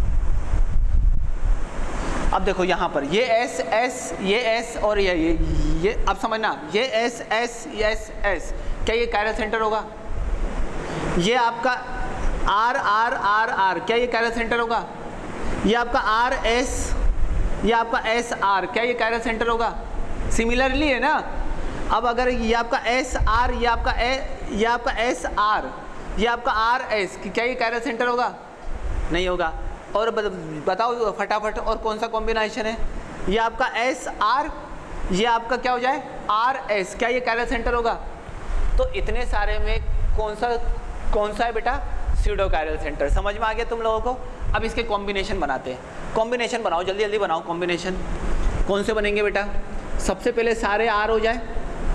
अब देखो यहाँ पर ये एस एस ये एस और ये ये ये अब समझना, ये एस एस एस एस क्या ये कायरल सेंटर होगा? ये आपका आर आर आर आर क्या ये कायरल सेंटर होगा? ये आपका आर एस ये आपका एस आर क्या ये कायरल सेंटर होगा? सिमिलरली है ना। अब अगर ये आपका एस आर ये आपका ए ये आपका एस आर ये आपका आर एस क्या ये कायरल सेंटर होगा? नहीं होगा। और बताओ फटाफट और कौन सा कॉम्बिनेशन है? ये आपका एस आर ये आपका क्या हो जाए आर एस क्या ये कायरल सेंटर होगा? तो इतने सारे में कौन सा कौन सा है बेटा? Pseudo chiral centre. समझ में आ गया तुम लोगों को? अब इसके कॉम्बिनेशन बनाते हैं। कॉम्बिनेशन बनाओ, जल्दी जल्दी बनाओ कॉम्बिनेशन। कौन से बनेंगे बेटा? सबसे पहले सारे आर हो जाए,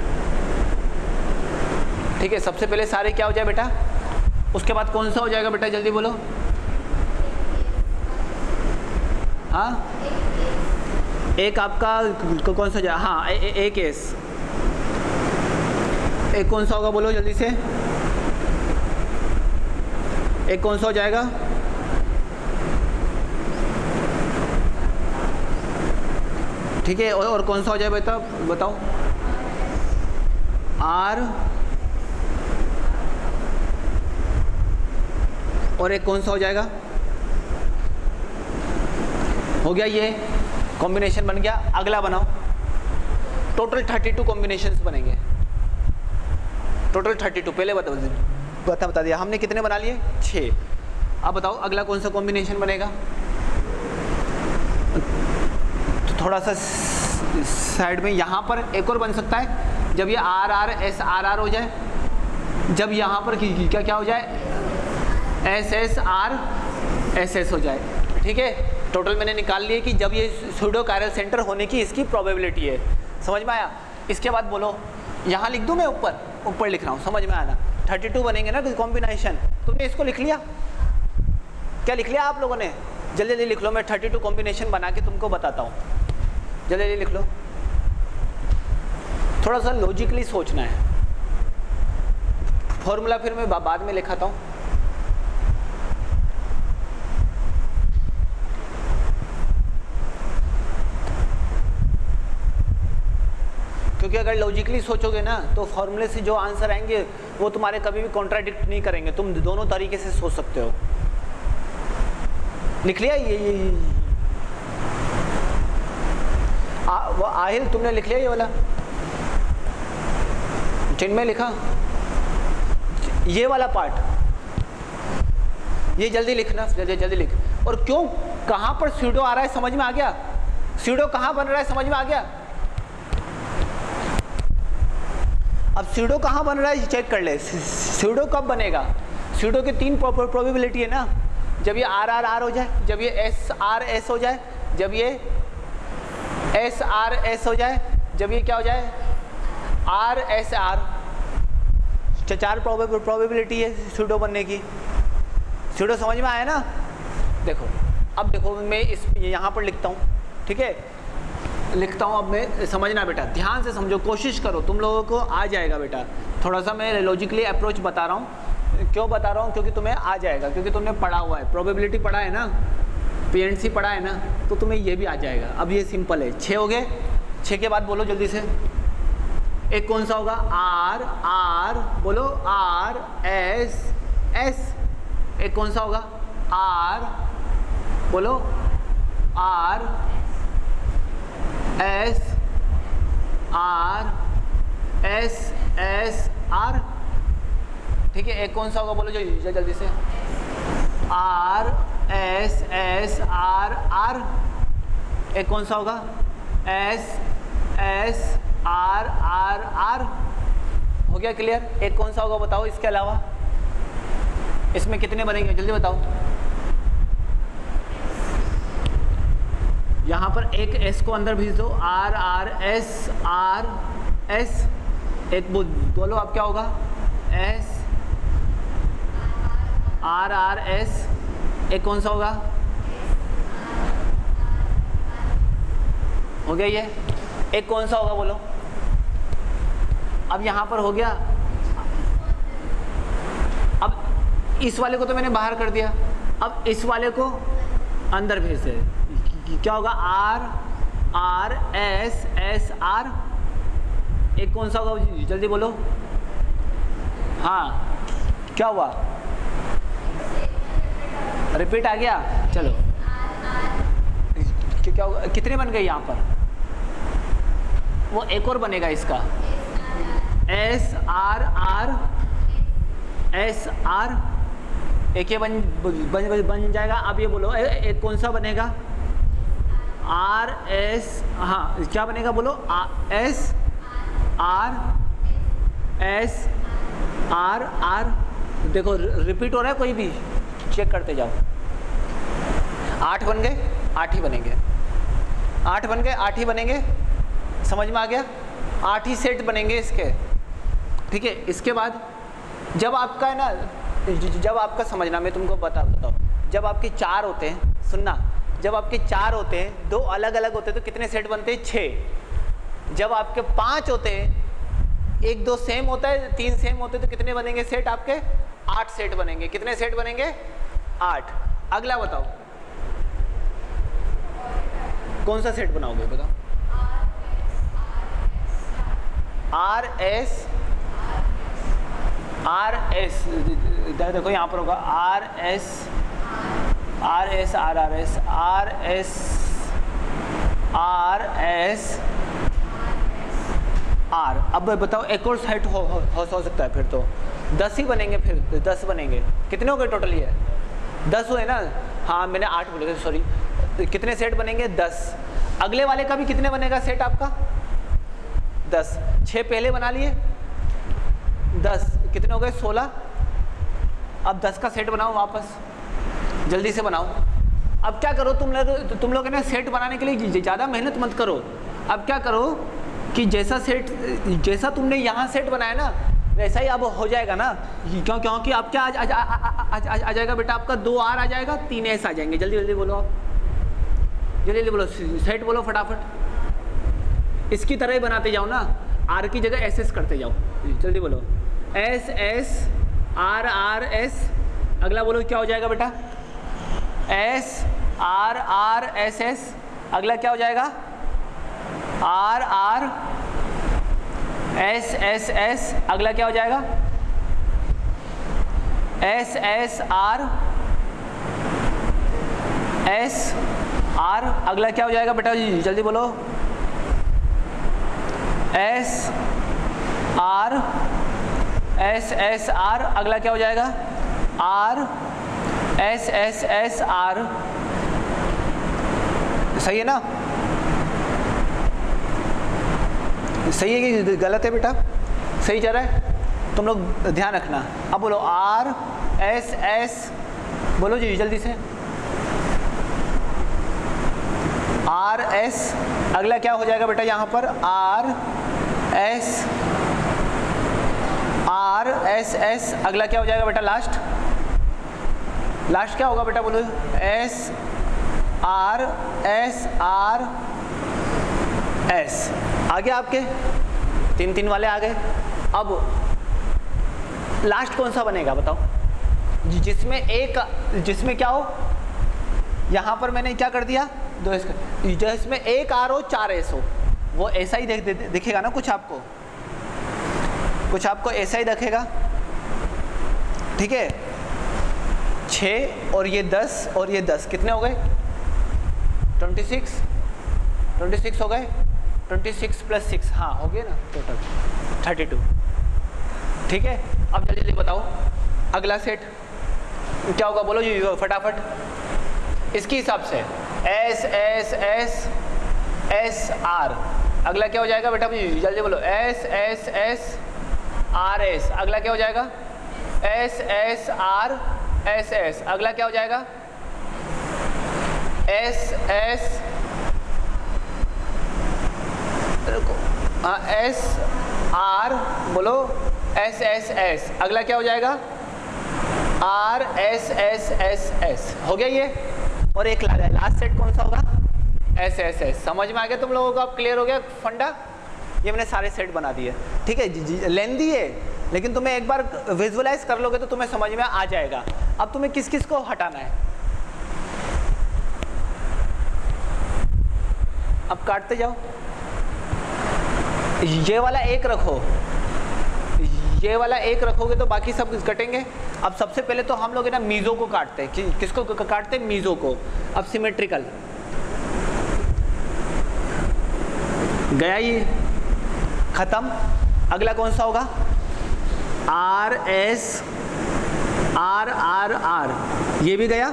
ठीक है, सबसे पहले सारे क्या हो जाए बेटा? उसके बाद कौन सा हो जाएगा बेटा? जल्दी बोलो। हाँ एक आपका कौन सा जाए? हाँ ए, ए, एक एस। एक कौन सा होगा बोलो जल्दी से? एक कौन सा हो जाएगा? ठीक है, और, और कौन सा हो जाए बेटा बताओ? आर और एक कौन सा हो जाएगा? हो गया, ये कॉम्बिनेशन बन गया। अगला बनाओ। टोटल थर्टी टू कॉम्बिनेशंस बनेंगे। टोटल थर्टी टू पहले बता बता बता दिया हमने। कितने बना लिए? छः। अब बताओ अगला कौन सा कॉम्बिनेशन बनेगा? तो थोड़ा सा साइड में यहाँ पर एक और बन सकता है, जब ये R R S R R हो जाए, जब यहाँ पर क्या क्या हो जाए? S S R S S हो जाए, ठीक है। टोटल मैंने निकाल लिए कि जब ये स्यूडो कायरल सेंटर होने की इसकी प्रोबेबिलिटी है। समझ में आया? इसके बाद बोलो, यहाँ लिख दूँ मैं? ऊपर ऊपर लिख रहा हूँ, समझ में आना। थर्टी टू बनेंगे ना कॉम्बिनेशन। तुमने इसको लिख लिया? क्या लिख लिया आप लोगों ने? जल्दी जल्दी लिख लो, मैं थर्टी टू कॉम्बिनेशन बना के तुमको बताता हूँ। जल्दी जल्दी लिख लो। थोड़ा सा लॉजिकली सोचना है। फॉर्मूला फिर मैं बाद में लिखाता हूँ। क्योंकि अगर लॉजिकली सोचोगे ना तो फॉर्मूले से जो आंसर आएंगे वो तुम्हारे कभी भी कॉन्ट्राडिक्ट नहीं करेंगे। तुम दोनों तरीके से सोच सकते हो। लिख लिया ये ये, ये। आ, वो आहिल तुमने लिख लिया ये वाला? चिन्ह में लिखा ये वाला पार्ट? ये जल्दी लिखना, जल्दी जल्दी लिख। और क्यों कहाँ पर स्यूडो आ रहा है समझ में आ गया? स्यूडो कहाँ बन रहा है समझ में आ गया? अब स्यूडो कहाँ बन रहा है चेक कर ले। स्यूडो कब बनेगा? स्यूडो की तीन प्रोबेबिलिटी है ना। जब ये आर आर आर हो जाए, जब ये एस आर एस हो जाए, जब ये एस आर एस हो जाए, जब ये क्या हो जाए? R S R. चार प्रोबेबिलिटी है स्यूडो बनने की। स्यूडो समझ में आया ना? देखो अब देखो मैं इस यहाँ पर लिखता हूँ, ठीक है, लिखता हूँ। अब मैं समझना बेटा, ध्यान से समझो, कोशिश करो, तुम लोगों को आ जाएगा बेटा। थोड़ा सा मैं लॉजिकली अप्रोच बता रहा हूँ। क्यों बता रहा हूँ? क्योंकि तुम्हें आ जाएगा, क्योंकि तुमने पढ़ा हुआ है, प्रोबेबिलिटी पढ़ा है ना, पीएनसी पढ़ा है ना, तो तुम्हें ये भी आ जाएगा। अब ये सिंपल है। छः हो गए। छः के बाद बोलो जल्दी से। एक कौन सा होगा? आर आर बोलो, आर एस एस। एक कौन सा होगा? आर बोलो, R S R S S R, ठीक है। एक कौन सा होगा बोलो जल्दी जल्दी से? R S S R R. एक कौन सा होगा? S S R R R. हो गया क्लियर? एक कौन सा होगा बताओ इसके अलावा? इसमें कितने बनेंगे जल्दी बताओ? यहाँ पर एक एस को अंदर भेज दो। R R S R S. एक बोलो अब क्या होगा? S R R S. एक कौन सा होगा? हो गया ये। एक कौन सा होगा बोलो? अब यहाँ पर हो गया, अब इस वाले को तो मैंने बाहर कर दिया, अब इस वाले को अंदर भेज दे, क्या होगा? R R S S R. एक कौन सा होगा जल्दी बोलो? हाँ क्या हुआ? रिपीट आ गया। चलो क्या होगा? कितने बन गए यहाँ पर? वो एक और बनेगा इसका, S R R S R, एक ये बन बन बन जाएगा। अब ये बोलो ए, एक कौन सा बनेगा? आर एस, हाँ क्या बनेगा बोलो? आ, S R S R R. देखो रिपीट हो रहा है, कोई भी चेक करते जाओ। आठ बन गए, आठ ही बनेंगे, आठ बन गए, आठ ही बनेंगे। समझ में आ गया? आठ ही सेट बनेंगे इसके, ठीक है। इसके बाद जब आपका है ना, जब आपका समझना, मैं तुमको बता बताओ, जब आपके चार होते हैं, सुनना, जब आपके चार होते हैं, दो अलग अलग होते हैं तो कितने सेट बनते हैं? छः। जब आपके पाँच होते हैं, एक दो सेम होता है, तीन सेम होते हैं तो कितने बनेंगे सेट आपके? आठ सेट बनेंगे। कितने सेट बनेंगे? आठ। अगला बताओ कौन सा सेट बनाओगे? बताओ। आर एस आर एस, देखो यहाँ पर होगा R S R S R R S R S R S R. अब बताओ एक और सेट हो, हो, हो, हो सकता है, फिर तो दस ही बनेंगे, फिर दस बनेंगे। कितने हो गए टोटल? ये दस हुए ना? हाँ मैंने आठ बोले थे, सॉरी। कितने सेट बनेंगे? दस। अगले वाले का भी कितने बनेगा सेट आपका? दस। छः पहले बना लिए, दस, कितने हो गए? सोलह। अब दस का सेट बनाओ वापस, जल्दी से बनाओ। अब क्या करो तुम लोग, तुम लोग है ना सेट बनाने के लिए ज़्यादा मेहनत मत करो। अब क्या करो कि जैसा सेट, जैसा तुमने यहाँ सेट बनाया ना, वैसा ही अब हो जाएगा ना। क्यों? क्योंकि आप क्या आ, आ, आ, आ, आ, आ जाएगा बेटा? आपका दो आर आ जाएगा, तीन एस आ जाएंगे। जल्दी जल्दी बोलो, आप जल्दी जल्दी बोलो, सेट बोलो फटाफट। इसकी तरह ही बनाते जाओ ना, आर की जगह एस एस करते जाओ। जल्दी बोलो, S S R R S. अगला बोलो क्या हो जाएगा बेटा? S R R S S. अगला क्या हो जाएगा? R R S S S. अगला क्या हो जाएगा? S S R S R. अगला क्या हो जाएगा बेटा? जी जल्दी बोलो, S R S S R. अगला क्या हो जाएगा? R S S S R. सही है ना? सही है कि गलत है बेटा? सही चल रहा है, तुम लोग ध्यान रखना। अब बोलो आर एस एस, बोलो जी जल्दी से, आर एस। अगला क्या हो जाएगा बेटा यहाँ पर? R S R S S. अगला क्या हो जाएगा बेटा? लास्ट लास्ट क्या होगा बेटा? बोलो, S R S R S. आगे आपके तीन तीन वाले आ गए। अब लास्ट कौन सा बनेगा बताओ? जिसमें एक, जिसमें क्या हो, यहाँ पर मैंने क्या कर दिया? दो एस, जिसमें एक आर हो चार एस हो, वो ऐसा ही देख दिखेगा ना कुछ आपको, कुछ आपको ऐसा ही दिखेगा, ठीक है। छः और ये दस और ये दस, कितने हो गए? ट्वेंटी सिक्स ट्वेंटी सिक्स हो गए। ट्वेंटी सिक्स प्लस सिक्स, हाँ हो गए ना, टोटल थर्टी टू, ठीक है। अब जल्दी जल्दी बताओ अगला सेट क्या होगा? बोलो जी फटाफट इसके हिसाब से। S S S S R. अगला क्या हो जाएगा बेटा? जल्दी बोलो, S S S R S. अगला क्या हो जाएगा? S S R S S. अगला क्या हो जाएगा? एस एस एस आर, बोलो एस एस एस। अगला क्या हो जाएगा? R S S S S. हो गया ये। और एक लास्ट सेट कौन सा होगा? S S S. समझ में आ गया तुम लोगों को? अब क्लियर हो गया फंडा? ये मैंने सारे सेट बना दिए, ठीक है। लेंदी है लेकिन तुम्हें एक बार विजुअलाइज कर लोगे तो तुम्हें समझ में आ जाएगा। अब तुम्हें किस किस को हटाना है, अब काटते जाओ। ये वाला एक रखो, ये वाला एक रखोगे तो बाकी सब कटेंगे। अब सबसे पहले तो हम लोग है ना मीज़ो को काटते हैं। कि, किसको काटते हैं? मीज़ो को। अब सिमेट्रिकल गया, ये खत्म। अगला कौन सा होगा? R S R R R, ये भी गया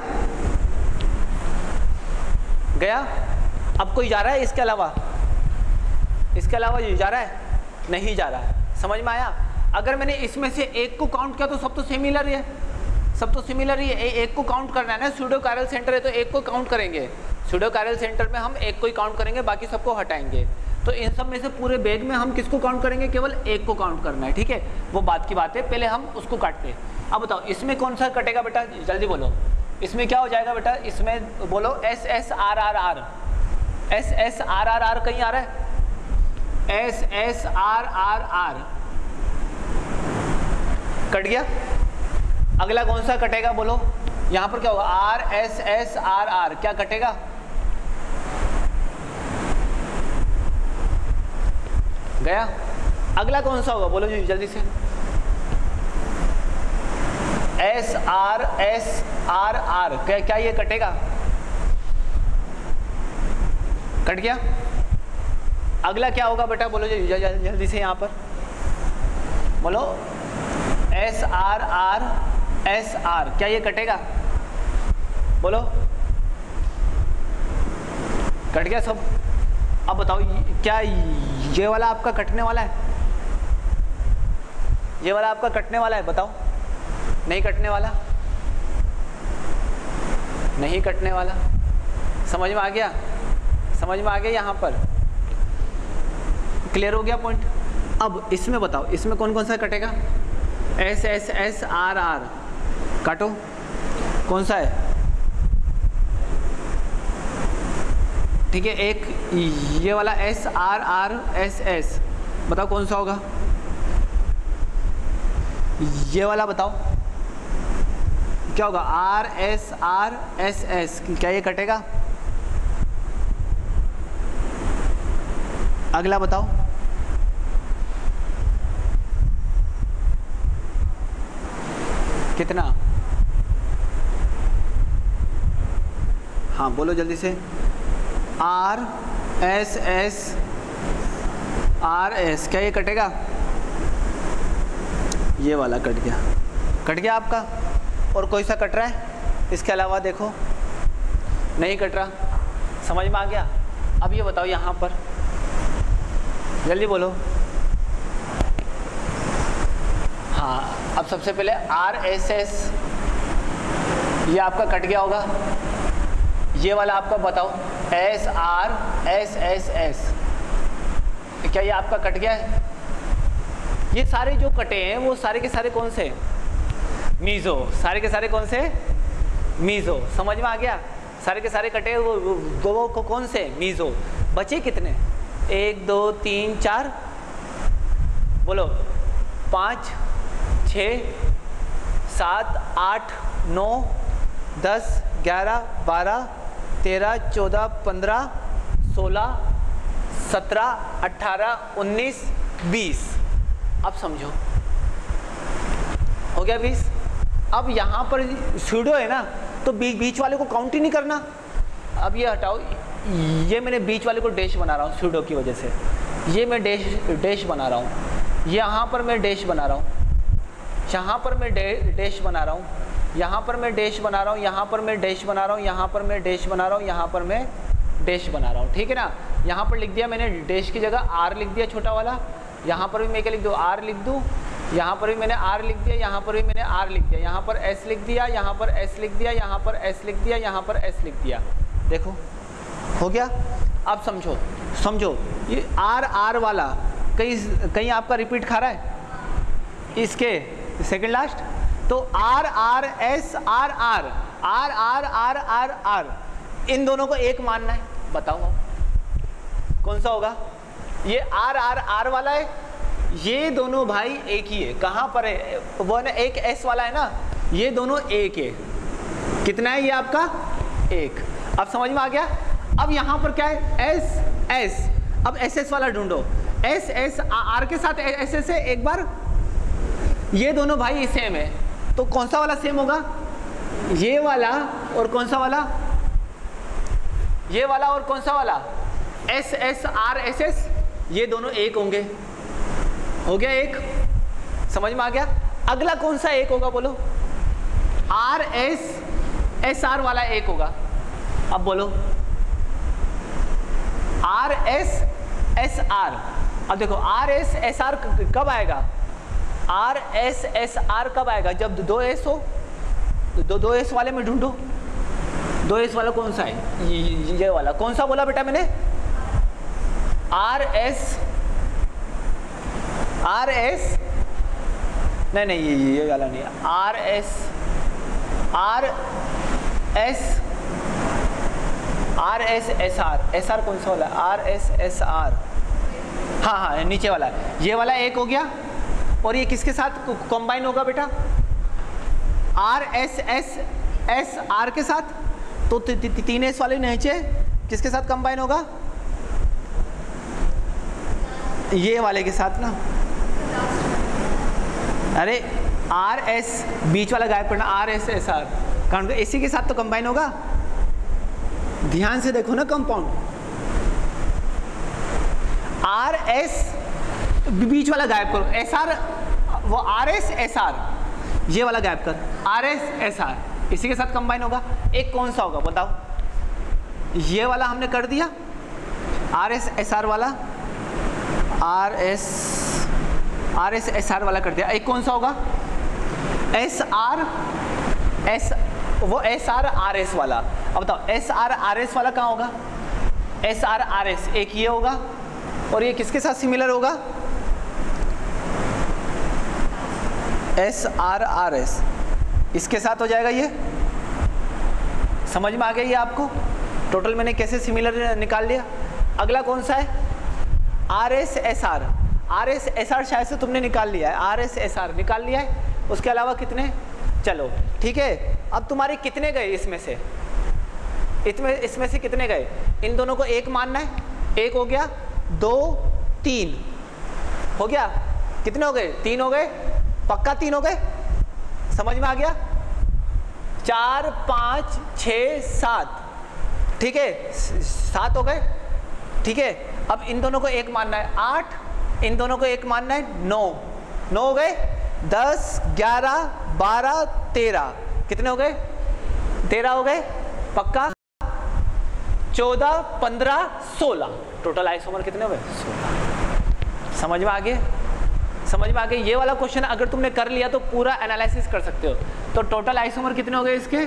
गया। अब कोई जा रहा है इसके अलावा? इसके अलावा ये जा रहा है? नहीं जा रहा है। समझ में आया? अगर मैंने इसमें से एक को काउंट किया तो सब तो सिमिलर ही है, सब तो सिमिलर ही है। ए, एक को काउंट करना है ना, सूडो कायरल सेंटर है तो एक को काउंट करेंगे। सूडो कायरल सेंटर में हम एक को ही काउंट करेंगे, बाकी सबको हटाएंगे। तो इन सब में से पूरे बैग में हम किसको काउंट करेंगे? केवल एक को काउंट करना है, ठीक है। वो बात की बात है, पहले हम उसको काटते हैं। अब बताओ इसमें कौन सा कटेगा बेटा? जल्दी बोलो। इसमें क्या हो जाएगा बेटा? इसमें बोलो S S R R R. S S R R R कहीं आ रहा है? S S R R R cut गया। अगला कौन सा कटेगा बोलो? यहां पर क्या होगा? R S S R R, क्या कटेगा? गया। अगला कौन सा होगा बोलो जी जल्दी से? S R S R R, क्या क्या ये कटेगा? कट गया। अगला क्या होगा बेटा बोलो जी जल्दी से यहां पर बोलो। S R R S R, क्या ये कटेगा? बोलो। कट गया सब। अब बताओ क्या ये वाला आपका कटने वाला है? ये वाला आपका कटने वाला है? बताओ। नहीं कटने वाला? नहीं कटने वाला। समझ में आ गया? समझ में आ गया? यहाँ पर क्लियर हो गया पॉइंट? अब इसमें बताओ, इसमें कौन कौन सा कटेगा? S S S R R काटो, कौन सा है? ठीक है, एक ये वाला S R R S S, बताओ कौन सा होगा? ये वाला बताओ क्या होगा? R S R S S, क्या ये कटेगा? अगला बताओ। कितना? हाँ बोलो जल्दी से। R S S R S, क्या ये कटेगा? ये वाला कट गया। कट गया आपका? और कोई सा कट रहा है इसके अलावा? देखो नहीं कट रहा। समझ में आ गया? अब ये बताओ यहाँ पर जल्दी बोलो। हाँ, अब सबसे पहले आर एस एस ये आपका कट गया होगा। ये वाला आपका बताओ S R S S S, क्या ये आपका कट गया है? ये सारे जो कटे हैं वो सारे के सारे कौन से? मीज़ो। सारे के सारे कौन से? मीज़ो। समझ में आ गया? सारे के सारे कटे वो दो को कौन से? मीज़ो। बचे कितने? एक दो तीन चार, बोलो। पाँच छः सात आठ नौ दस ग्यारह बारह तेरह चौदह पंद्रह सोलह सत्रह अट्ठारह उन्नीस बीस। अब समझो हो गया बीस। अब यहाँ पर सूडो है ना, तो बीच बीच वाले को काउंट ही नहीं करना। अब ये हटाओ, ये मैंने बीच वाले को डैश बना रहा हूँ सूडो की वजह से। ये मैं डैश डैश बना रहा हूँ, यहाँ पर मैं डैश बना रहा हूँ, यहाँ पर मैं डैश बना रहा हूँ, यहाँ पर मैं डैश बना रहा हूँ, यहाँ पर मैं डैश बना रहा हूँ, यहाँ पर मैं डैश बना रहा हूँ, यहाँ पर मैं डैश बना रहा हूँ। ठीक है ना? यहाँ पर लिख दिया मैंने डैश की जगह आर लिख दिया छोटा वाला। यहाँ पर भी मैं क्या लिख दूँ? आर लिख दूँ। यहाँ पर भी मैंने आर लिख दिया, यहाँ पर भी मैंने आर लिख दिया, यहाँ पर एस लिख दिया, यहाँ पर एस लिख दिया, यहाँ पर एस लिख दिया, यहाँ पर एस लिख दिया। देखो हो गया। अब समझो समझो ये आर आर वाला कहीं कहीं आपका रिपीट खा रहा है इसके सेकंड लास्ट। तो R R S R R R R R R R इन दोनों को एक मानना है। बताओ कौन सा होगा? ये आर आर आर वाला है, ये दोनों भाई एक ही है। कहाँ पर है वो ना, एक एस वाला है ना, ये दोनों एक है। कितना है ये आपका? एक। अब समझ में आ गया? अब यहाँ पर क्या है? S S. अब एस एस वाला ढूंढो। एस एस आर के साथ एस एस है एक बार, ये दोनों भाई सेम है, तो कौन सा वाला सेम होगा? ये वाला और कौन सा वाला? ये वाला और कौन सा वाला? S S R S S, ये दोनों एक होंगे। हो गया एक, समझ में आ गया? अगला कौन सा एक होगा बोलो? आर एस एस आर वाला एक होगा। अब बोलो आर एस एस आर। अब देखो आर एस एस आर कब आएगा? आर एस एस आर कब आएगा? जब दो एस हो। दो दो एस वाले में ढूंढो, दो एस वाला कौन सा है? ये, ये वाला। कौन सा बोला बेटा मैंने? आर एस आर एस नहीं नहीं ये ये वाला नहीं है। R S R S R S S R. S R कौन सा वाला? R S S R. हाँ हाँ नीचे वाला, ये वाला एक हो गया। और ये किसके साथ कंबाइन होगा बेटा? R S S S R के साथ। तो ती, ती, तीन एस वाले नीचे किसके साथ कंबाइन होगा? ये वाले के साथ ना। अरे आर एस बीच वाला गायब करना, आर एस एस आर, कारण इसी के साथ तो कंबाइन होगा। ध्यान से देखो ना कंपाउंड। आर एस बीच वाला गायब करो, एस आर वो आर एस एस आर, ये वाला गायब कर, आर एस एस आर, इसी के साथ कंबाइन होगा। एक कौन सा होगा बताओ? ये वाला हमने कर दिया, आर एस एस आर वाला, R S R S S R वाला कर दिया। एक कौन सा होगा? एस आर एस, वो एस आर आर एस वाला। अब बताओ एस आर आर एस वाला कहाँ होगा? एस आर आर एस एक ये होगा, और ये किसके साथ सिमिलर होगा? एस आर आर एस, इसके साथ हो जाएगा ये। समझ में आ गया ये आपको? टोटल मैंने कैसे सिमिलर निकाल लिया। अगला कौन सा है? R S S R. R S S R शायद से तुमने निकाल लिया है, आर एस एस आर निकाल लिया है। उसके अलावा कितने? चलो ठीक है, अब तुम्हारे कितने गए इसमें से? इसमें इसमें से कितने गए? इन दोनों को एक मानना है, एक हो गया, दो तीन हो गया। कितने हो गए? तीन हो गए, पक्का तीन हो गए। समझ में आ गया? चार पाँच छः सात, ठीक है, सात हो गए, ठीक है। अब इन दोनों को एक मानना है, आठ, इन दोनों को एक मानना है, नौ, नौ हो गए, दस ग्यारह बारह तेरह, कितने हो गए? तेरह हो गए, पक्का। चौदह पंद्रह सोलह, टोटल आइसोमर कितने हो गए? सोलह। समझ में आ गए? समझ में आ गए? ये वाला क्वेश्चन अगर तुमने कर लिया तो पूरा एनालिसिस कर सकते हो। तो टोटल आइसोमर कितने हो गए इसके?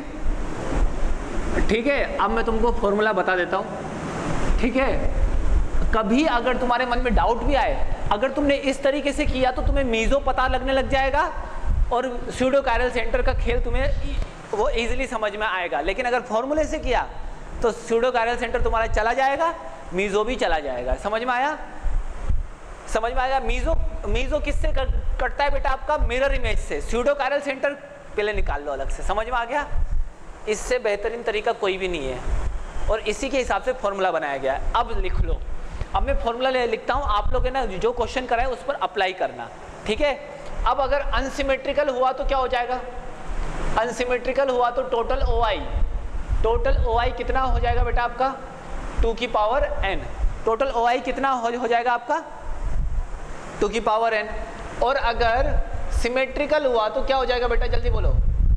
ठीक है, अब मैं तुमको फॉर्मूला बता देता हूँ, ठीक है। कभी अगर तुम्हारे मन में डाउट भी आए, अगर तुमने इस तरीके से किया तो तुम्हें मीजो पता लगने लग जाएगा और स्यूडो कायरल सेंटर का खेल तुम्हें वो इजीली समझ में आएगा। लेकिन अगर फॉर्मूले से किया तो स्यूडो कायरल सेंटर तुम्हारा चला जाएगा, मीजो भी चला जाएगा। समझ में आया? समझ में आएगा? मीजो मीजो किससे कटता है बेटा? आपका मिरर इमेज से। स्यूडो कायरल सेंटर पहले निकाल लो अलग से। समझ में आ गया? इससे बेहतरीन तरीका कोई भी नहीं है, और इसी के हिसाब से फॉर्मूला बनाया गया है। अब लिख लो। अब मैं फॉर्मूला लिखता हूँ, आप लोग है ना जो क्वेश्चन कराए उस पर अप्लाई करना, ठीक है। अब अगर अनसिमेट्रिकल हुआ तो क्या हो जाएगा? अनसिमेट्रिकल हुआ तो total O I, total O I कितना हो जाएगा बेटा आपका? टू की power n. Total O I कितना हो, हो जाएगा आपका? टू की पावर एन। और अगर सिमेट्रिकल हुआ तो क्या हो जाएगा बेटा? जल्दी बोलो।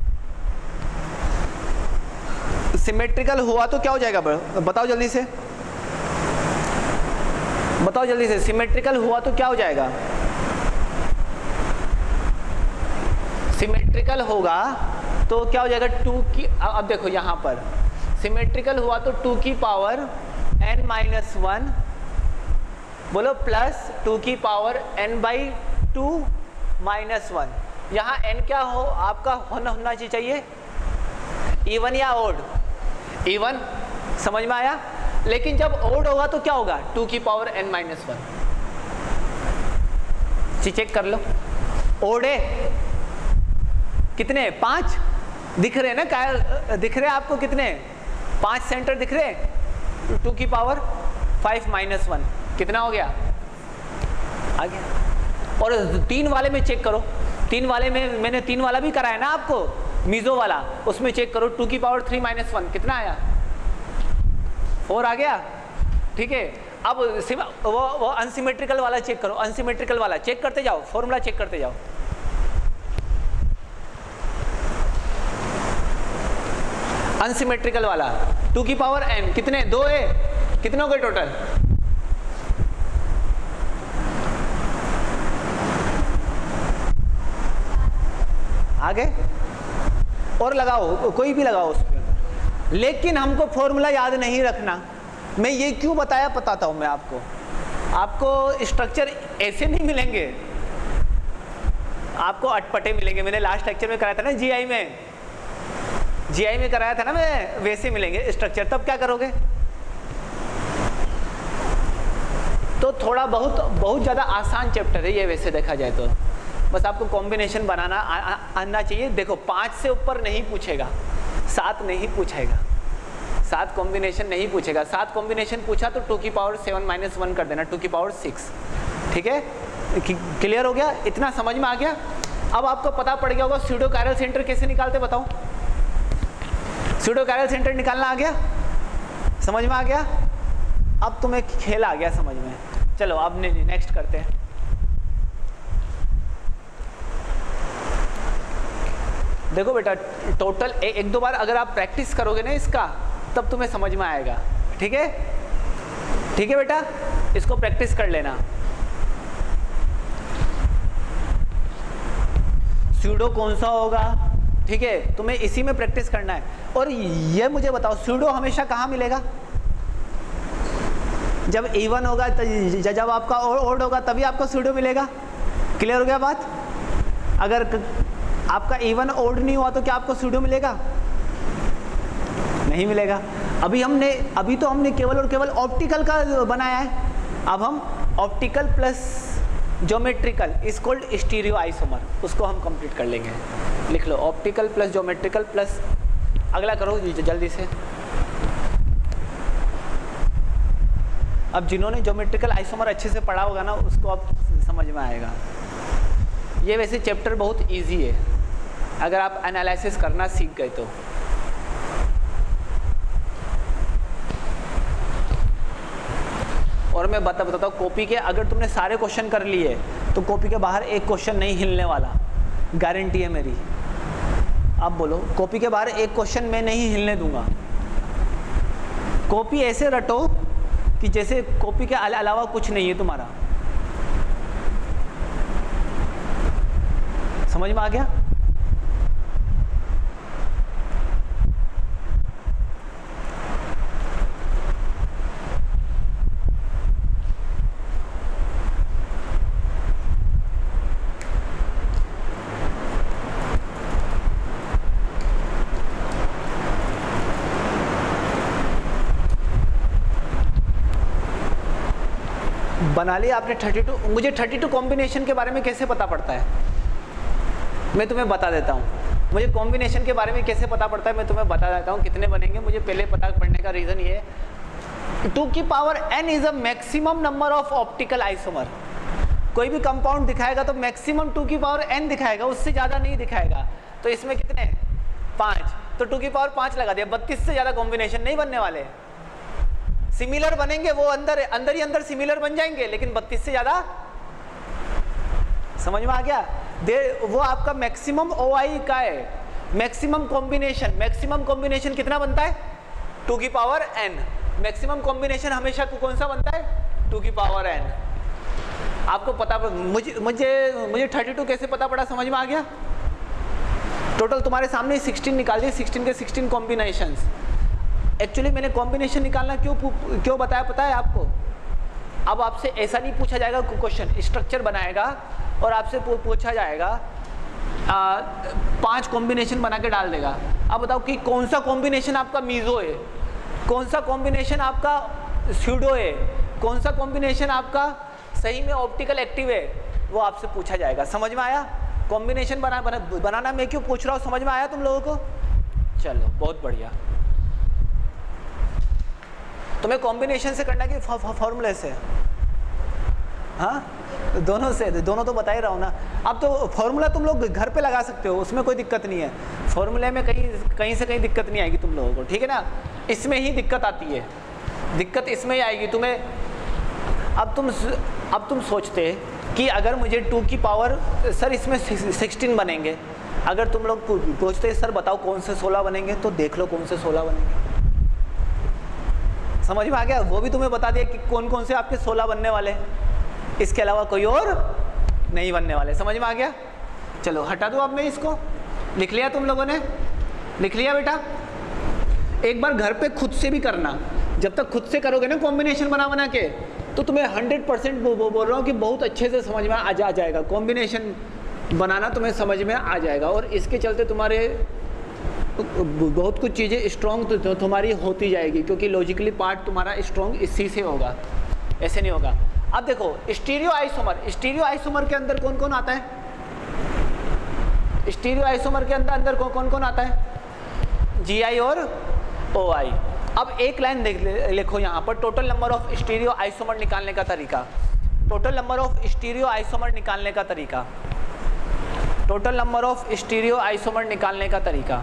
सिमेट्रिकल हुआ तो क्या हो जाएगा? बताओ जल्दी से, बताओ जल्दी से। सिमेट्रिकल हुआ तो क्या हो जाएगा? सिमेट्रिकल होगा तो क्या हो जाएगा? टू की, अब देखो यहाँ पर सिमेट्रिकल हुआ तो टू की पावर एन माइनस वन, बोलो, प्लस टू की power n by two minus one. यहाँ एन क्या हो आपका होना होना चाहिए? इवन या ओड? इवन। समझ में आया? लेकिन जब ओड होगा तो क्या होगा, टू की power n minus one. Check कर लो, ओड है कितने, पांच दिख रहे हैं ना, क्या दिख रहे हैं आपको, कितने, पांच सेंटर दिख रहे हैं, टू की पावर फाइव माइनस वन कितना हो गया, आ गया। और तीन वाले में चेक करो, तीन वाले में मैंने तीन वाला भी कराया ना आपको, मीजो वाला, उसमें चेक करो, टू की पावर थ्री माइनस वन कितना आया, फोर आ गया। ठीक है, अब वो वो अनसिमेट्रिकल वाला चेक करो, अनसिमेट्रिकल वाला चेक करते जाओ, फॉर्मूला चेक करते जाओ। अनसिमेट्रिकल वाला टू की पावर एन कितने, दो है, कितने हो गए टोटल, आगे और लगाओ, कोई भी लगाओ उसमें, लेकिन हमको फॉर्मूला याद नहीं रखना। मैं ये क्यों बताया, बताता हूं मैं आपको। आपको स्ट्रक्चर ऐसे नहीं मिलेंगे, आपको अटपटे मिलेंगे। मैंने लास्ट लेक्चर में कराया था ना जीआई में, जीआई में कराया था ना मैं, वैसे मिलेंगे स्ट्रक्चर। तब क्या करोगे, तो थोड़ा बहुत बहुत ज़्यादा आसान चैप्टर है ये वैसे देखा जाए तो। बस आपको कॉम्बिनेशन बनाना आ, आ, आना चाहिए। देखो पाँच से ऊपर नहीं पूछेगा, सात नहीं पूछेगा, सात कॉम्बिनेशन नहीं पूछेगा। सात कॉम्बिनेशन पूछा तो टू की पावर सेवन माइनस वन कर देना, टू की पावर सिक्स। ठीक है, क्लियर हो गया, इतना समझ में आ गया। अब आपको पता पड़ गया होगा स्यूडो कायरल सेंटर कैसे निकालते, बताओ। स्यूडो कायरल सेंटर निकालना आ गया, समझ में आ गया। अब तुम्हें खेल आ गया समझ में। चलो अब नेक्स्ट करते हैं। देखो बेटा, टोटल ए, एक दो बार अगर आप प्रैक्टिस करोगे ना इसका, तब तुम्हें समझ में आएगा। ठीक है, ठीक है बेटा, इसको प्रैक्टिस कर लेना। स्यूडो कौन सा होगा, ठीक है, तुम्हें इसी में प्रैक्टिस करना है। और ये मुझे बताओ, स्यूडो हमेशा कहाँ मिलेगा, जब इवन होगा, जब आपका ओड होगा तभी आपको स्यूडो मिलेगा। क्लियर हो गया बात। अगर आपका इवन ओड नहीं हुआ तो क्या आपको स्यूडो मिलेगा, नहीं मिलेगा। अभी हमने अभी तो हमने केवल और केवल ऑप्टिकल का बनाया है। अब हम optical plus geometrical is called stereo isomer, उसको हम कंप्लीट कर लेंगे। लिख लो, ऑप्टिकल प्लस ज्योमेट्रिकल प्लस, अगला करो जल्दी से। अब जिन्होंने ज्योमेट्रिकल आइसोमर अच्छे से पढ़ा होगा ना, उसको अब समझ में आएगा। ये वैसे चैप्टर बहुत इजी है अगर आप एनालिसिस करना सीख गए तो। और मैं बता बताता हूँ, कॉपी के अगर तुमने सारे क्वेश्चन कर लिए तो कॉपी के बाहर एक क्वेश्चन नहीं हिलने वाला, गारंटी है मेरी। आप बोलो, कॉपी के बाहर एक क्वेश्चन मैं नहीं हिलने दूंगा। कॉपी ऐसे रटो कि जैसे कॉपी के अलावा कुछ नहीं है तुम्हारा। समझ में आ गया। बना लिया आपने थर्टी टू। मुझे थर्टी टू कॉम्बिनेशन के बारे में कैसे पता पड़ता है, मैं तुम्हें बता देता हूँ। मुझे कॉम्बिनेशन के बारे में कैसे पता पड़ता है, मैं तुम्हें बता देता हूँ कितने बनेंगे। मुझे पहले पता पड़ने का रीज़न ये है, टू की power n is a maximum number of optical isomer. कोई भी कंपाउंड दिखाएगा तो मैक्सिमम टू की पावर एन दिखाएगा, उससे ज़्यादा नहीं दिखाएगा। तो इसमें कितने, पाँच, तो टू की पावर पाँच लगा दिया। बत्तीस से ज़्यादा कॉम्बिनेशन नहीं बनने वाले। सिमिलर बनेंगे वो अंदर अंदर ही अंदर सिमिलर बन जाएंगे, लेकिन बत्तीस से ज़्यादा। समझ में आ गया। दे वो आपका मैक्सिमम ओ आई का है, मैक्सिमम कॉम्बिनेशन। मैक्सिमम कॉम्बिनेशन कितना बनता है, टू की पावर एन। मैक्सिमम कॉम्बिनेशन हमेशा कौन सा बनता है, टू की पावर एन। आपको पता, मुझे मुझे मुझे थर्टी टू कैसे पता पड़ा, समझ में आ गया। टोटल तुम्हारे सामने सिक्सटीन निकाल दिए, सिक्सटीन के सिक्सटीन कॉम्बिनेशंस। एक्चुअली मैंने कॉम्बिनेशन निकालना क्यों क्यों बताया पता है आपको। अब आपसे ऐसा नहीं पूछा जाएगा क्वेश्चन, स्ट्रक्चर बनाएगा और आपसे पूछा जाएगा आ, पांच कॉम्बिनेशन बना के डाल देगा। अब बताओ कि कौन सा कॉम्बिनेशन आपका मीजो है, कौन सा कॉम्बिनेशन आपका स्यूडो है, कौन सा कॉम्बिनेशन आपका सही में ऑप्टिकल एक्टिव है, वो आपसे पूछा जाएगा। समझ में आया? कॉम्बिनेशन बना, बना बनाना मैं क्यों पूछ रहा हूँ, समझ में आया तुम लोगों को? चलो बहुत बढ़िया। तुम्हें कॉम्बिनेशन से करना कि फॉर्मूले से? हाँ, दोनों से, दोनों तो बता ही रहा हूँ ना। अब तो फॉर्मूला तुम लोग घर पे लगा सकते हो, उसमें कोई दिक्कत नहीं है। फॉर्मूले में कहीं कहीं से कहीं दिक्कत नहीं आएगी तुम लोगों को, ठीक है ना? इसमें ही दिक्कत आती है, दिक्कत इसमें ही आएगी तुम्हें। अब तुम अब तुम सोचते कि अगर मुझे टू की पावर सर इसमें सिक्सटीन बनेंगे, अगर तुम लोग पूछते सर बताओ कौन से सोलह बनेंगे, तो देख लो कौन से सोलह बनेंगे। समझ में आ गया? वो भी तुम्हें बता दिया कि कौन कौन से आपके सोलह बनने वाले, इसके अलावा कोई और नहीं बनने वाले। समझ में आ गया? चलो हटा दो। अब मैं इसको लिख लिया, तुम लोगों ने लिख लिया बेटा? एक बार घर पे खुद से भी करना। जब तक खुद से करोगे ना कॉम्बिनेशन बना बना के, तो तुम्हें हंड्रेड परसेंट बोल रहा हूँ कि बहुत अच्छे से समझ में आ जा जाएगा। कॉम्बिनेशन बनाना तुम्हें समझ में आ जाएगा, और इसके चलते तुम्हारे बहुत कुछ चीज़ें स्ट्रॉन्ग तो तुम्हारी होती जाएगी, क्योंकि लॉजिकली पार्ट तुम्हारा स्ट्रॉन्ग इसी से होगा, ऐसे नहीं होगा। अब देखो स्टीरियो आइसोमर, स्टीरियो आइसोमर के अंदर कौन कौन आता है? स्टीरियो आइसोमर के अंदर अंदर कौन कौन कौन आता है? जी आई और ओ आई। अब एक लाइन देख लिखो यहाँ पर, total number of stereo isomer निकालने का तरीका। Total number of stereo isomer निकालने का तरीका total number of stereo isomer निकालने का तरीका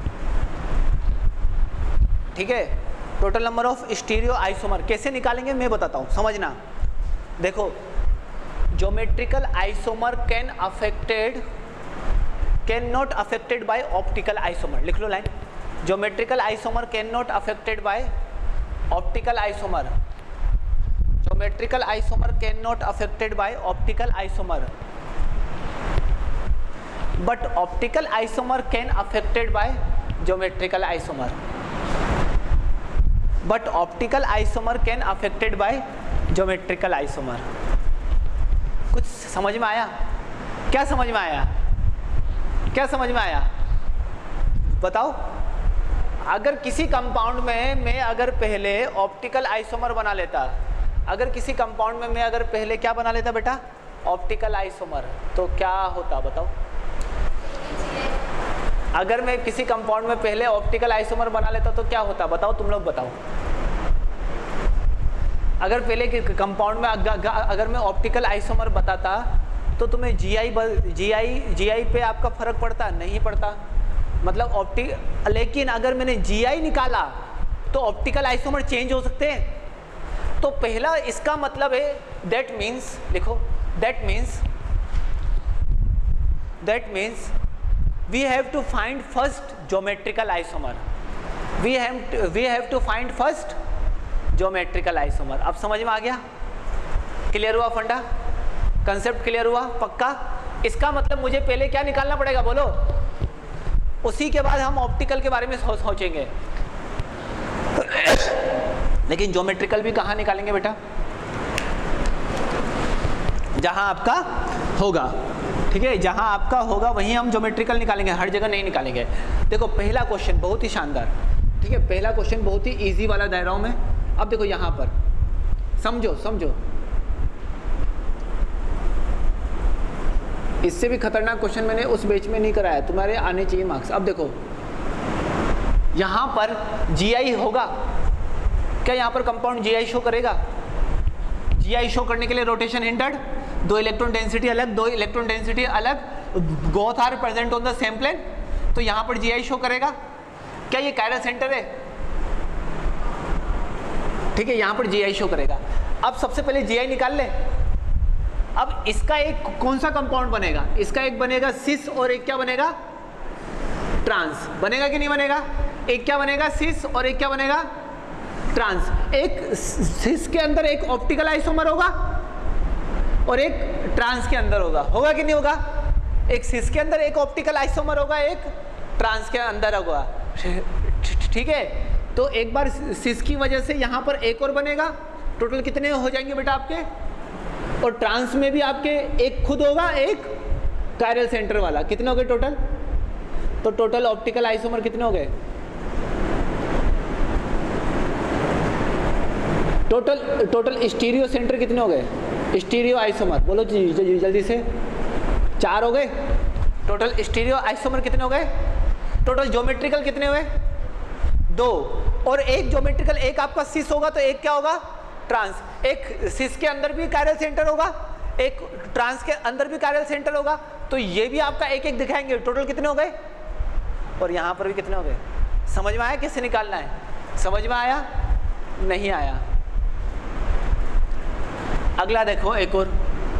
ठीक है? Total number of stereo isomer कैसे निकालेंगे मैं बताता हूँ, समझना। देखो, geometrical isomer can affected can not affected by optical isomer. लिख लो line, geometrical isomer can not affected by optical isomer. Geometrical isomer can not affected by optical isomer, but optical isomer can affected by geometrical isomer but optical isomer can affected by geometrical isomer. कुछ समझ में आया? क्या समझ में आया? क्या समझ में आया बताओ? अगर किसी कंपाउंड में मैं अगर पहले ऑप्टिकल आइसोमर बना लेता, अगर किसी कंपाउंड में मैं अगर पहले क्या बना लेता बेटा? ऑप्टिकल आइसोमर, तो क्या होता बताओ? अगर मैं किसी कंपाउंड में पहले ऑप्टिकल आइसोमर बना लेता तो क्या होता बताओ? तुम लोग बताओ। अगर पहले कंपाउंड में अगर मैं ऑप्टिकल आइसोमर बताता तो तुम्हें जीआई जीआई जीआई पे आपका फर्क पड़ता? नहीं पड़ता। मतलब ऑप्टिक, लेकिन अगर मैंने जीआई निकाला तो ऑप्टिकल आइसोमर चेंज हो सकते हैं। तो पहला इसका मतलब है दैट मीन्स, लिखो, that means that means we have to find first geometrical isomer. we have to, we have to find first geometrical isomer. अब समझ में आ गया? क्लियर हुआ? फंडा कंसेप्ट क्लियर हुआ? पक्का? इसका मतलब मुझे पहले क्या निकालना पड़ेगा बोलो? उसी के बाद हम ऑप्टिकल के बारे में सो, सोचेंगे। लेकिन ज्योमेट्रिकल भी कहाँ निकालेंगे बेटा? जहां आपका होगा, ठीक है? जहां आपका होगा वहीं हम ज्योमेट्रिकल निकालेंगे, हर जगह नहीं निकालेंगे। देखो पहला क्वेश्चन बहुत ही शानदार, ठीक है? पहला क्वेश्चन बहुत ही इजी वाला दे रहा हूं मैं। अब देखो यहां पर समझो समझो, इससे भी खतरनाक क्वेश्चन मैंने उस बैच में नहीं कराया, तुम्हारे आने चाहिए मार्क्स। अब देखो यहां पर जीआई होगा क्या? यहां पर कंपाउंड जीआई शो करेगा? जीआई शो करने के लिए रोटेशन हिंडर्ड, दो इलेक्ट्रॉन डेंसिटी अलग, दो इलेक्ट्रॉन डेंसिटी अलग, both are present on the same plane, तो यहां पर जीआई शो करेगा क्या? ये कायरल सेंटर है, ठीक है? यहां पर जीआई शो करेगा। अब सबसे पहले जीआई निकाल ले। अब इसका एक कौन सा कंपाउंड बनेगा? इसका एक बनेगा सिस और एक क्या बनेगा? ट्रांस। बनेगा कि नहीं बनेगा? एक क्या बनेगा? सिस और एक क्या बनेगा? ट्रांस। एक सिस के अंदर एक ऑप्टिकल आइसोमर होगा और एक ट्रांस के अंदर होगा। होगा कि नहीं होगा? एक सिस के अंदर एक ऑप्टिकल आइसोमर होगा, एक ट्रांस के अंदर होगा, ठीक है? तो एक बार सिस की वजह से यहाँ पर एक और बनेगा। टोटल कितने हो जाएंगे बेटा आपके? और ट्रांस में भी आपके एक खुद होगा, एक कायरल सेंटर वाला। कितने हो गए टोटल? तो टोटल ऑप्टिकल आइसोमर कितने हो गए? टोटल टोटल स्टीरियो सेंटर कितने हो गए? स्टीरियो आइसोमर बोलो जी जल्दी से, चार हो गए। टोटल स्टीरियो आइसोमर कितने हो गए? टोटल ज्योमेट्रिकल कितने हुए? दो। और एक ज्योमेट्रिकल, एक आपका सिस होगा तो एक क्या होगा? ट्रांस। एक सिस के अंदर भी कायरल सेंटर होगा, एक ट्रांस के अंदर भी कायरल सेंटर होगा, तो ये भी आपका एक एक दिखाएंगे। टोटल कितने हो गए? और यहाँ पर भी कितने हो गए? समझ में आया कैसे निकालना है? समझ में आया? नहीं आया? अगला देखो एक और,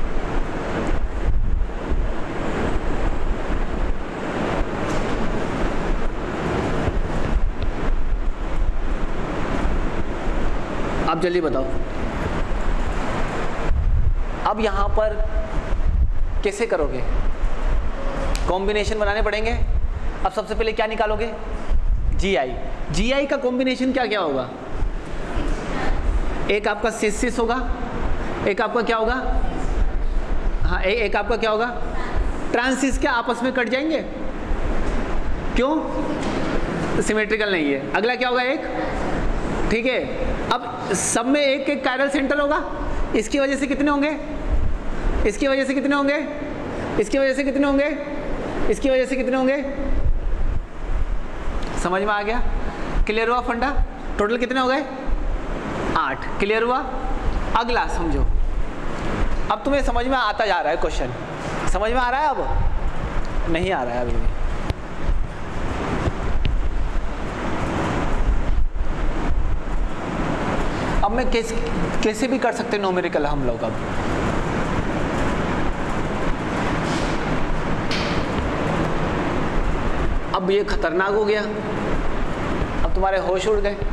अब जल्दी बताओ। अब यहां पर कैसे करोगे? कॉम्बिनेशन बनाने पड़ेंगे। अब सबसे पहले क्या निकालोगे? जी आई। जी आई का कॉम्बिनेशन क्या क्या होगा? एक आपका सिस सिस होगा, एक आपका क्या होगा? हाँ, ए, एक आपका क्या होगा? ट्रांसिस। क्या आपस में कट जाएंगे? क्यों? सिमेट्रिकल नहीं है। अगला क्या होगा? एक, ठीक है। अब सब में एक एक कायरल सेंटर होगा, इसकी वजह से कितने होंगे? इसकी वजह से कितने होंगे? इसकी वजह से कितने होंगे? इसकी वजह से कितने होंगे? समझ में आ गया? क्लियर हुआ फंडा? टोटल कितने हो गए? आठ। क्लियर हुआ? अगला समझो। अब तुम्हें समझ में आता जा रहा है क्वेश्चन? समझ में आ रहा है? अब नहीं आ रहा है अभी भी। अब मैं कैसे कैसे भी कर सकते न्यूमेरिकल हम लोग। अब अब ये खतरनाक हो गया। अब तुम्हारे होश उड़ गए।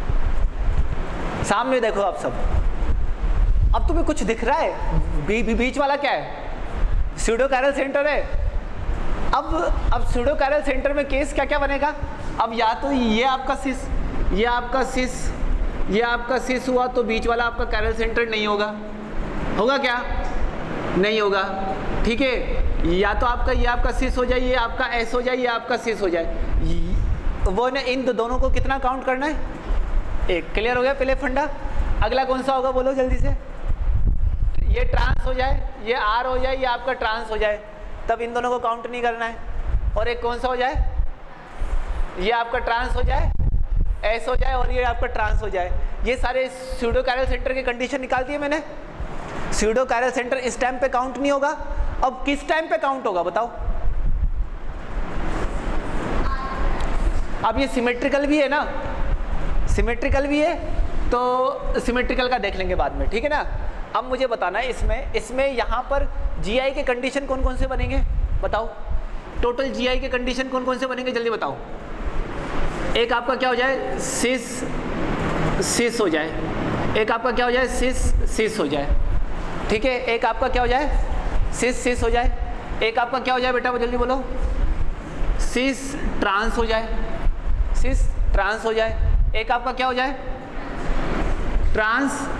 सामने देखो आप सब। अब तुम्हें कुछ दिख रहा है? बी, बी, बीच वाला क्या है? स्यूडो कायरल सेंटर है। अब अब स्यूडो कायरल सेंटर में केस क्या क्या बनेगा? अब या तो ये आपका सिस, ये आपका सिस, ये आपका सिस हुआ तो बीच वाला आपका कायरल सेंटर नहीं होगा। होगा क्या? नहीं होगा। ठीक है। या तो आपका ये आपका सिस हो जाए, ये आपका एस हो जाए, ये आपका सिस हो जाए। वो ने इन दोनों को कितना काउंट करना है? एक। क्लियर हो गया पहले फंडा? अगला कौन सा होगा बोलो जल्दी से? ये ट्रांस हो जाए, ये आर हो जाए, ये आपका ट्रांस हो जाए, तब इन दोनों को काउंट नहीं करना है। और एक कौन सा हो जाए? ये आपका ट्रांस हो जाए, एस हो जाए, और ये आपका ट्रांस हो जाए। ये सारे स्यूडो कायरल सेंटर की कंडीशन निकाल दी है मैंने। स्यूडो कायरल सेंटर इस टाइम पे काउंट नहीं होगा। अब किस टाइम पे काउंट होगा बताओ? अब ये सिमेट्रिकल भी है ना, सिमेट्रिकल भी है, तो सिमेट्रिकल का देख लेंगे बाद में, ठीक है ना। अब मुझे बताना है इसमें इसमें यहाँ पर जीआई के कंडीशन कौन कौन से बनेंगे बताओ? टोटल जीआई के कंडीशन कौन कौन से बनेंगे जल्दी बताओ? एक आपका क्या हो जाए? सिस सिस हो जाए। एक आपका क्या हो जाए? सिस सिस हो जाए। ठीक है। एक आपका क्या हो जाए? सिस सिस हो जाए। एक आपका क्या हो जाए बेटा? वो जल्दी बोलो। सिस ट्रांस हो जाए। सिस ट्रांस हो जाए। एक आपका क्या हो जाए? ट्रांस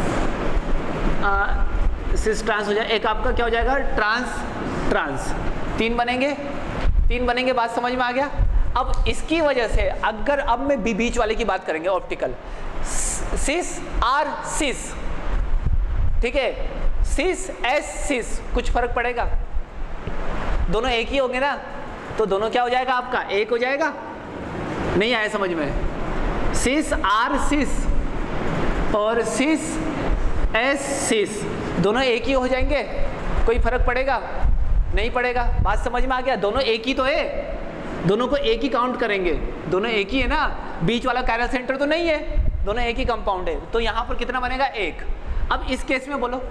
सिस ट्रांस हो जाए। एक आपका क्या हो जाएगा? Trans trans. तीन बनेंगे। तीन बनेंगे। बात समझ में आ गया? अब इसकी वजह से अगर अब मैं बी बीच वाले की बात करेंगे, ऑप्टिकल सिस आर सिस, ठीक है, सिस एस सिस, कुछ फर्क पड़ेगा? दोनों एक ही होंगे ना, तो दोनों क्या हो जाएगा आपका? एक हो जाएगा। नहीं आया समझ में? सिस आर सिस और सिस एस सिस दोनों एक ही हो जाएंगे। कोई फर्क पड़ेगा? नहीं पड़ेगा। बात समझ में आ गया? दोनों एक ही तो है, दोनों को एक ही काउंट करेंगे। दोनों एक ही है ना, बीच वाला कायरल सेंटर तो नहीं है, दोनों एक ही कंपाउंड है। तो यहां पर कितना बनेगा? एक। अब इस केस में बोलो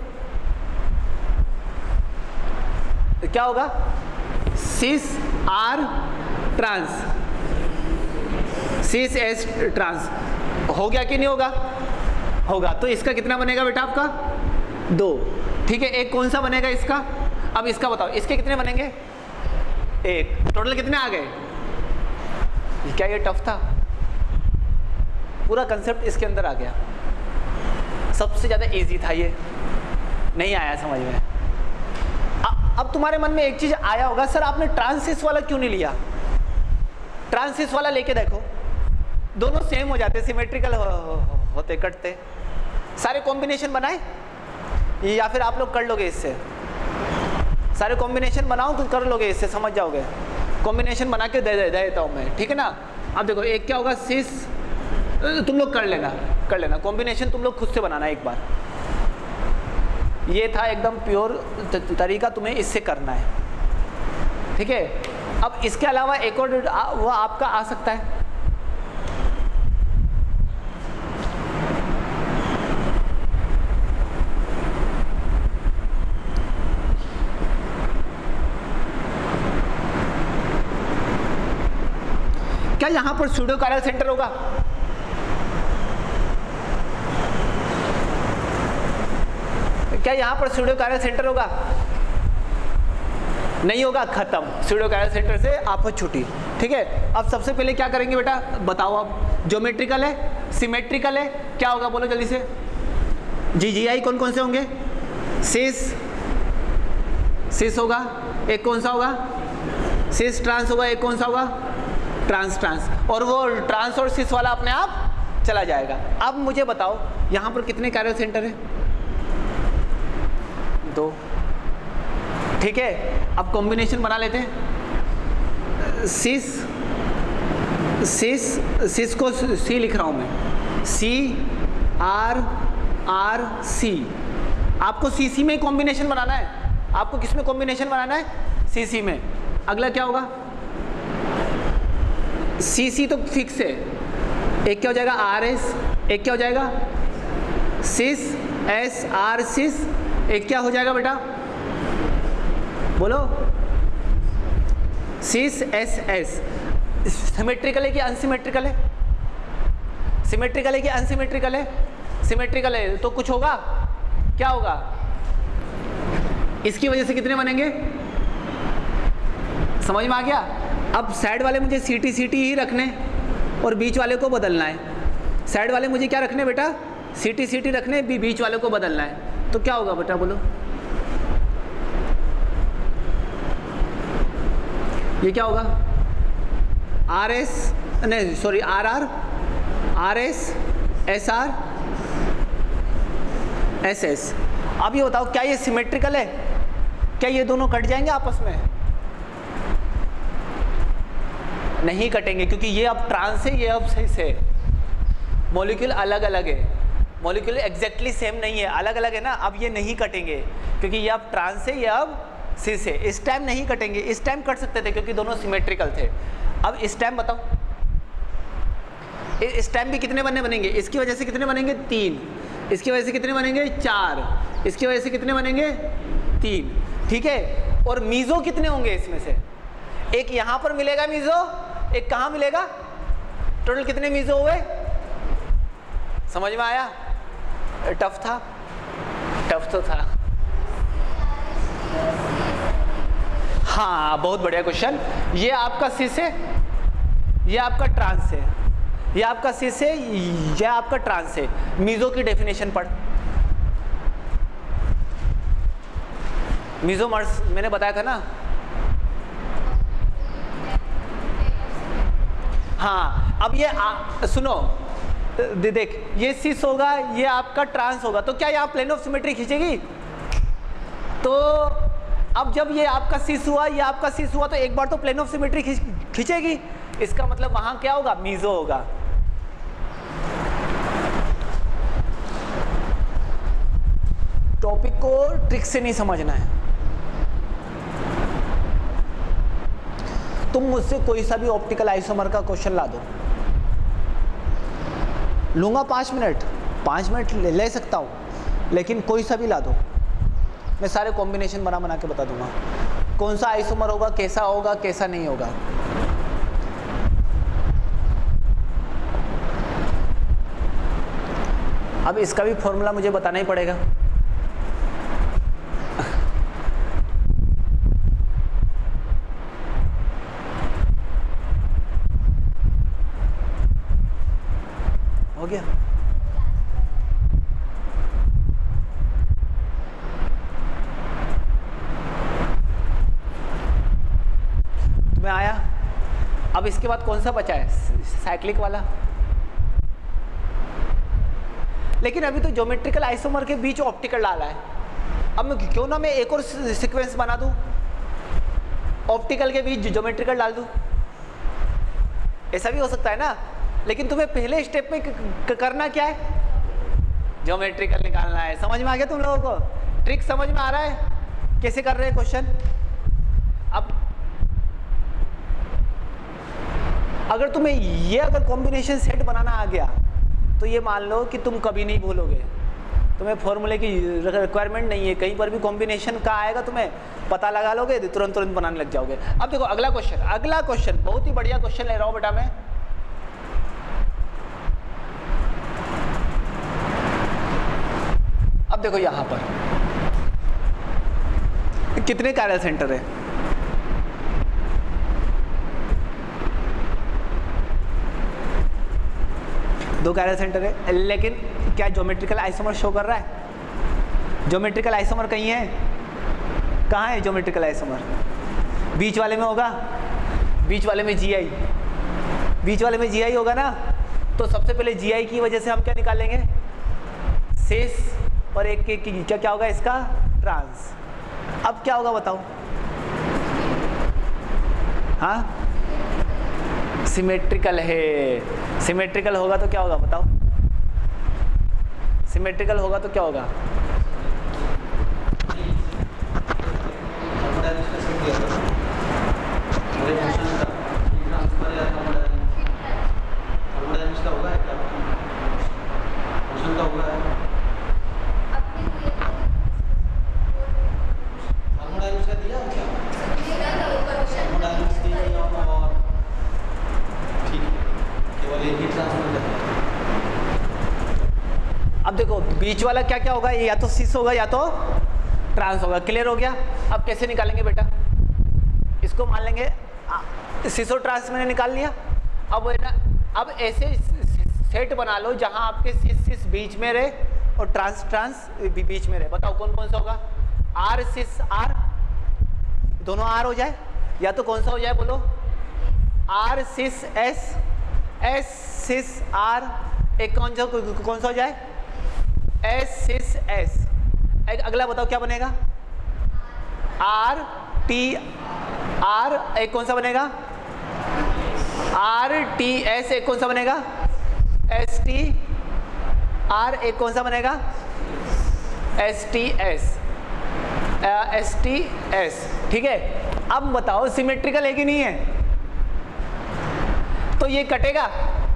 तो क्या होगा? Cis R trans, cis S trans. हो गया कि नहीं होगा? होगा। तो इसका कितना बनेगा बेटा आपका? दो। ठीक है। एक कौन सा बनेगा इसका? अब इसका बताओ, इसके कितने बनेंगे? एक। टोटल कितने आ गए? क्या ये टफ था? पूरा कंसेप्ट इसके अंदर आ गया। सबसे ज्यादा इजी था ये। नहीं आया समझ में? अब तुम्हारे मन में एक चीज आया होगा, सर आपने ट्रांसिस वाला क्यों नहीं लिया? ट्रांसिस वाला लेके देखो, दोनों सेम हो जाते, सिमेट्रिकल हो, हो, होते, कटते। सारे कॉम्बिनेशन बनाए या फिर आप लोग कर लोगे इससे? सारे कॉम्बिनेशन बनाओ तो कर लोगे इससे, समझ जाओगे। कॉम्बिनेशन बना के दे दे देता हूँ मैं, ठीक है ना। अब देखो एक क्या होगा, सिस, तुम लोग कर लेना कर लेना कॉम्बिनेशन तुम लोग खुद से बनाना एक बार। ये था एकदम प्योर तरीका, तुम्हें इससे करना है, ठीक है। अब इसके अलावा एक और वो आपका आ सकता है, क्या यहां पर सूडो कायरल सेंटर होगा? क्या यहां पर सूडो कायरल सेंटर होगा? नहीं होगा, खत्म। सूडो कायरल सेंटर से आप छुट्टी, ठीक है। अब सबसे पहले क्या करेंगे बेटा, बताओ आप। ज्योमेट्रिकल है, सिमेट्रिकल है, क्या होगा बोलो जल्दी से। जी जी आई कौन कौन से होंगे? सिस सिस होगा, एक कौन सा होगा? सिस ट्रांस होगा, एक कौन सा होगा? Trans trans. और वो ट्रांस और सिस वाला अपने आप चला जाएगा। अब मुझे बताओ यहां पर कितने कायरल सेंटर है? दो, ठीक है। अब कॉम्बिनेशन बना लेते हैं। सिस सिस सिस को सी लिख रहा हूं मैं, सी आर आर सी। आपको सी सी में कॉम्बिनेशन बनाना है। आपको किस में कॉम्बिनेशन बनाना है? सी सी में। अगला क्या होगा? सी सी तो फिक्स है, एक क्या हो जाएगा? आर एस, एक क्या हो जाएगा? सिस एस आर सिस, एक क्या हो जाएगा बेटा बोलो? सिस एस एस। सिमेट्रिकल है कि अनसिमेट्रिकल है? सिमेट्रिकल है कि अनसिमेट्रिकल है? सिमेट्रिकल है तो कुछ होगा, क्या होगा? इसकी वजह से कितने बनेंगे? समझ में आ गया? अब साइड वाले मुझे सी टी सी टी ही रखने और बीच वाले को बदलना है। साइड वाले मुझे क्या रखने बेटा? सी टी सी टी रखने, भी बीच वाले को बदलना है। तो क्या होगा बेटा बोलो? ये क्या होगा? आर एस, नहीं sorry R R, R S, S R, S S. अब ये बताओ क्या ये सिमेट्रिकल है? क्या ये दोनों कट जाएंगे आपस में? नहीं कटेंगे, क्योंकि ये अब ट्रांस है, ये अब सिस है। मॉलिक्यूल अलग अलग है, मॉलिक्यूल एग्जैक्टली सेम नहीं है, अलग अलग है ना। अब ये नहीं कटेंगे क्योंकि ये अब ट्रांस है, ये अब सिस है। इस टाइम नहीं कटेंगे, इस टाइम कट सकते थे क्योंकि दोनों सिमेट्रिकल थे। अब इस टाइम बताओ, इस टाइम भी कितने बनने बनेंगे? इसकी वजह से कितने बनेंगे? तीन। इसकी वजह से कितने बनेंगे? चार। इसकी वजह से कितने बनेंगे? तीन, ठीक है। और मीज़ो कितने होंगे इसमें से? एक यहां पर मिलेगा मीज़ो, एक कहां मिलेगा? टोटल कितने मीज़ो हुए? समझ में आया? टफ था, टफ तो था। हाँ बहुत बढ़िया क्वेश्चन। ये आपका सिस है, ये आपका ट्रांस है, ये आपका सिस है, ये आपका ट्रांस है। मीज़ो की डेफिनेशन पढ़। मीज़ोमर्स मैंने बताया था ना। हाँ अब ये आ, सुनो दे, देख ये सिस होगा, ये आपका ट्रांस होगा, तो क्या यहाँ प्लेन ऑफ सिमेट्री खींचेगी? तो अब जब ये आपका सिस हुआ, ये आपका सिस हुआ, तो एक बार तो प्लेन ऑफ सिमेट्री खींचेगी। इसका मतलब वहां क्या होगा? मीज़ो होगा। टॉपिक को ट्रिक से नहीं समझना है। तुम मुझसे कोई सा भी ऑप्टिकल आइसोमर का क्वेश्चन ला दो, लूंगा पाँच मिनट, पाँच मिनट ले, ले सकता हूँ, लेकिन कोई सा भी ला दो, मैं सारे कॉम्बिनेशन बना बना के बता दूंगा कौन सा आइसोमर होगा, कैसा होगा, कैसा नहीं होगा। अब इसका भी फॉर्मूला मुझे बताना ही पड़ेगा। हो गया? तुम्हें आया? अब इसके बाद कौन सा बचा है? साइक्लिक वाला। लेकिन अभी तो ज्योमेट्रिकल आइसोमर के बीच ऑप्टिकल डाला है। अब मैं क्यों ना मैं एक और सीक्वेंस बना दूं, ऑप्टिकल के बीच ज्योमेट्रिकल डाल दूं, ऐसा भी हो सकता है ना। लेकिन तुम्हें पहले स्टेप में करना क्या है, ज्योमेट्रिकल निकालना है। समझ में आ गया तुम लोगों को? ट्रिक समझ में आ रहा है कैसे कर रहे हैं क्वेश्चन? अब अगर तुम्हें ये अगर कॉम्बिनेशन सेट बनाना आ गया तो ये मान लो कि तुम कभी नहीं भूलोगे, तुम्हें फॉर्मूले की रिक्वायरमेंट नहीं है, कहीं पर भी कॉम्बिनेशन का आएगा तुम्हें पता लगा लोगे, तुरंत तुरंत बनाने लग जाओगे। अब देखो अगला क्वेश्चन, अगला क्वेश्चन बहुत ही बढ़िया क्वेश्चन ले रहा हूं बेटा मैं। अब देखो यहां पर कितने कायरल सेंटर है? दो कायरल सेंटर है, लेकिन क्या ज्योमेट्रिकल आइसोमर शो कर रहा है? ज्योमेट्रिकल आइसोमर कहीं है? कहाँ है ज्योमेट्रिकल आइसोमर? बीच वाले में होगा, बीच वाले में जी आई, बीच वाले में जी आई होगा ना। तो सबसे पहले जी आई की वजह से हम क्या निकालेंगे, सिस, और एक के क्या क्या होगा इसका, ट्रांस। अब क्या होगा बताओ? हाँ सिमेट्रिकल है, सिमेट्रिकल होगा तो क्या होगा बताओ? सिमेट्रिकल होगा तो क्या होगा? अब देखो बीच वाला क्या क्या होगा, या तो सिस होगा या तो ट्रांस होगा। क्लियर हो गया? अब कैसे निकालेंगे बेटा? इसको मान लेंगे सिस और ट्रांस मैंने निकाल लिया। अब ना अब ऐसे सेट बना लो जहां आपके सिस सिस बीच में रहे और ट्रांस ट्रांस बीच में रहे। बताओ कौन कौन सा होगा? आर सिस आर, दोनों आर हो जाए, या तो कौन सा हो जाए बोलो? R cis S, S cis R, एक कौन सा कौन सा हो जाए? S cis S. अगला बताओ क्या बनेगा? आर टी आर, एक कौन सा बनेगा? आर टी एस, एक कौन सा बनेगा? एस टी आर, एक कौन सा बनेगा? S T S, S T S. ठीक है, अब बताओ सिमेट्रिकल है कि नहीं है? तो ये कटेगा,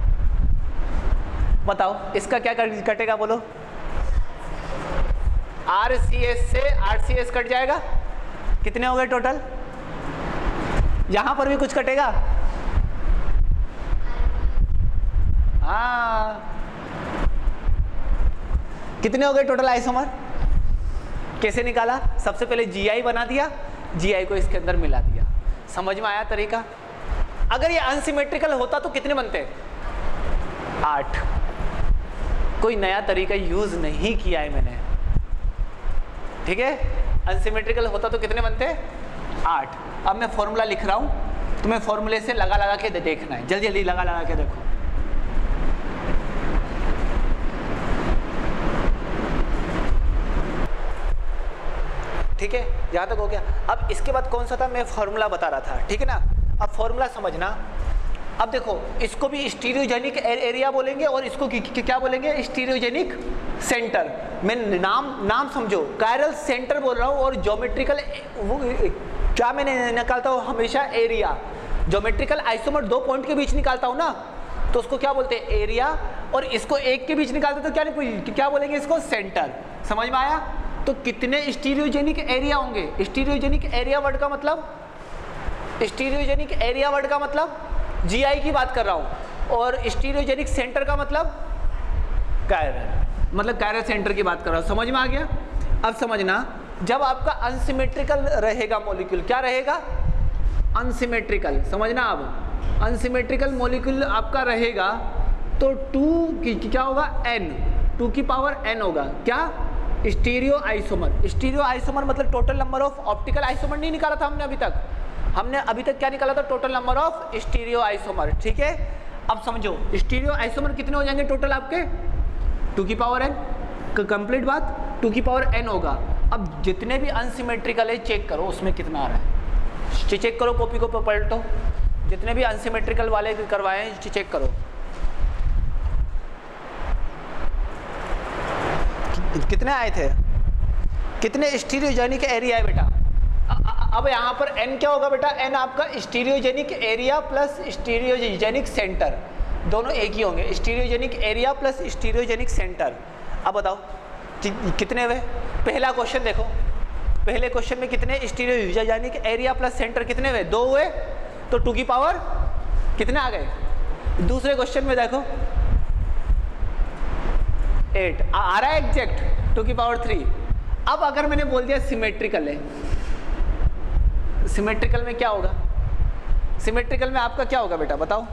बताओ इसका क्या कटेगा बोलो? आर सी एस से आर सी एस कट जाएगा। कितने हो गए टोटल? यहां पर भी कुछ कटेगा। हाँ, कितने हो गए टोटल आइसोमर? कैसे निकाला? सबसे पहले जी आई बना दिया, जी आई को इसके अंदर मिला दिया। समझ में आया तरीका? अगर ये अनसिमेट्रिकल होता तो कितने बनते? आठ। कोई नया तरीका यूज नहीं किया है मैंने, ठीक है? अनसिमेट्रिकल होता तो कितने बनते? आठ। अब मैं फॉर्मूला लिख रहा हूं, तुम्हें फॉर्मूले से लगा लगा के देखना है, जल्दी जल्दी लगा लगा के देखो। ठीक है, यहां तक हो गया। अब इसके बाद कौन सा था? मैं फॉर्मूला बता रहा था, ठीक है ना? अब फॉर्मूला समझना। अब देखो इसको भी स्टीरियोजेनिक एरिया बोलेंगे और इसको क्या बोलेंगे? Stereogenic centre. मैं नाम नाम समझो, कायरल सेंटर बोल रहा हूँ और ज्योमेट्रिकल क्या मैंने निकालता हूँ हमेशा? एरिया। ज्योमेट्रिकल आइसोमर दो पॉइंट के बीच निकालता हूँ ना, तो उसको क्या बोलते हैं? एरिया। और इसको एक के बीच निकालते तो क्या क्या बोलेंगे? इसको सेंटर। समझ में आया? तो कितने स्टीरियोजेनिक एरिया होंगे? स्टीरियोजेनिक एरिया वर्ड का मतलब, स्टीरियोजेनिक एरिया वर्ड का मतलब जी आई की बात कर रहा हूं, और स्टीरियोजेनिक सेंटर का मतलब कायरल, मतलब कायरल सेंटर की बात कर रहा हूं। समझ में आ गया? अब समझना, जब आपका अनसिमेट्रिकल रहेगा मॉलिक्यूल, क्या रहेगा? अनसिमेट्रिकल। समझना, अब अनसिमेट्रिकल मॉलिक्यूल आपका रहेगा तो टू की क्या होगा? एन, टू की पावर एन होगा। क्या? Stereo isomer. स्टीरियो आइसोमर मतलब total number of optical isomer नहीं निकाला था हमने अभी तक। हमने अभी तक क्या निकाला था? Total number of stereo isomer. ठीक है, अब समझो स्टीरियो आइसोमर कितने हो जाएंगे टोटल आपके? टू की पावर एन, कंप्लीट बात, टू की पावर एन होगा। अब जितने भी अनसिमेट्रिकल है चेक करो उसमें कितना आ रहा है, चेक करो, कॉपी को पलटो, जितने भी अनसिमेट्रिकल वाले करवाए हैं चेक करो कितने आए थे, कितने स्टीरियोजेनिक एरिया है बेटा। अब यहाँ पर n क्या होगा बेटा, n आपका stereogenic area plus stereogenic centre, दोनों एक ही होंगे, stereogenic area plus stereogenic centre. अब बताओ कितने हुए, पहला क्वेश्चन देखो, पहले क्वेश्चन में कितने स्टीरियोजेनिक एरिया प्लस सेंटर कितने हुए, दो हुए, तो टू की पावर कितने आ गए। दूसरे क्वेश्चन में देखो एट आ, आ रहा है एग्जैक्ट टू की पावर थ्री। अब अगर मैंने बोल दिया सिमेट्रिकल है, सिमेट्रिकल में क्या होगा, सिमेट्रिकल में आपका क्या होगा बेटा बताओ।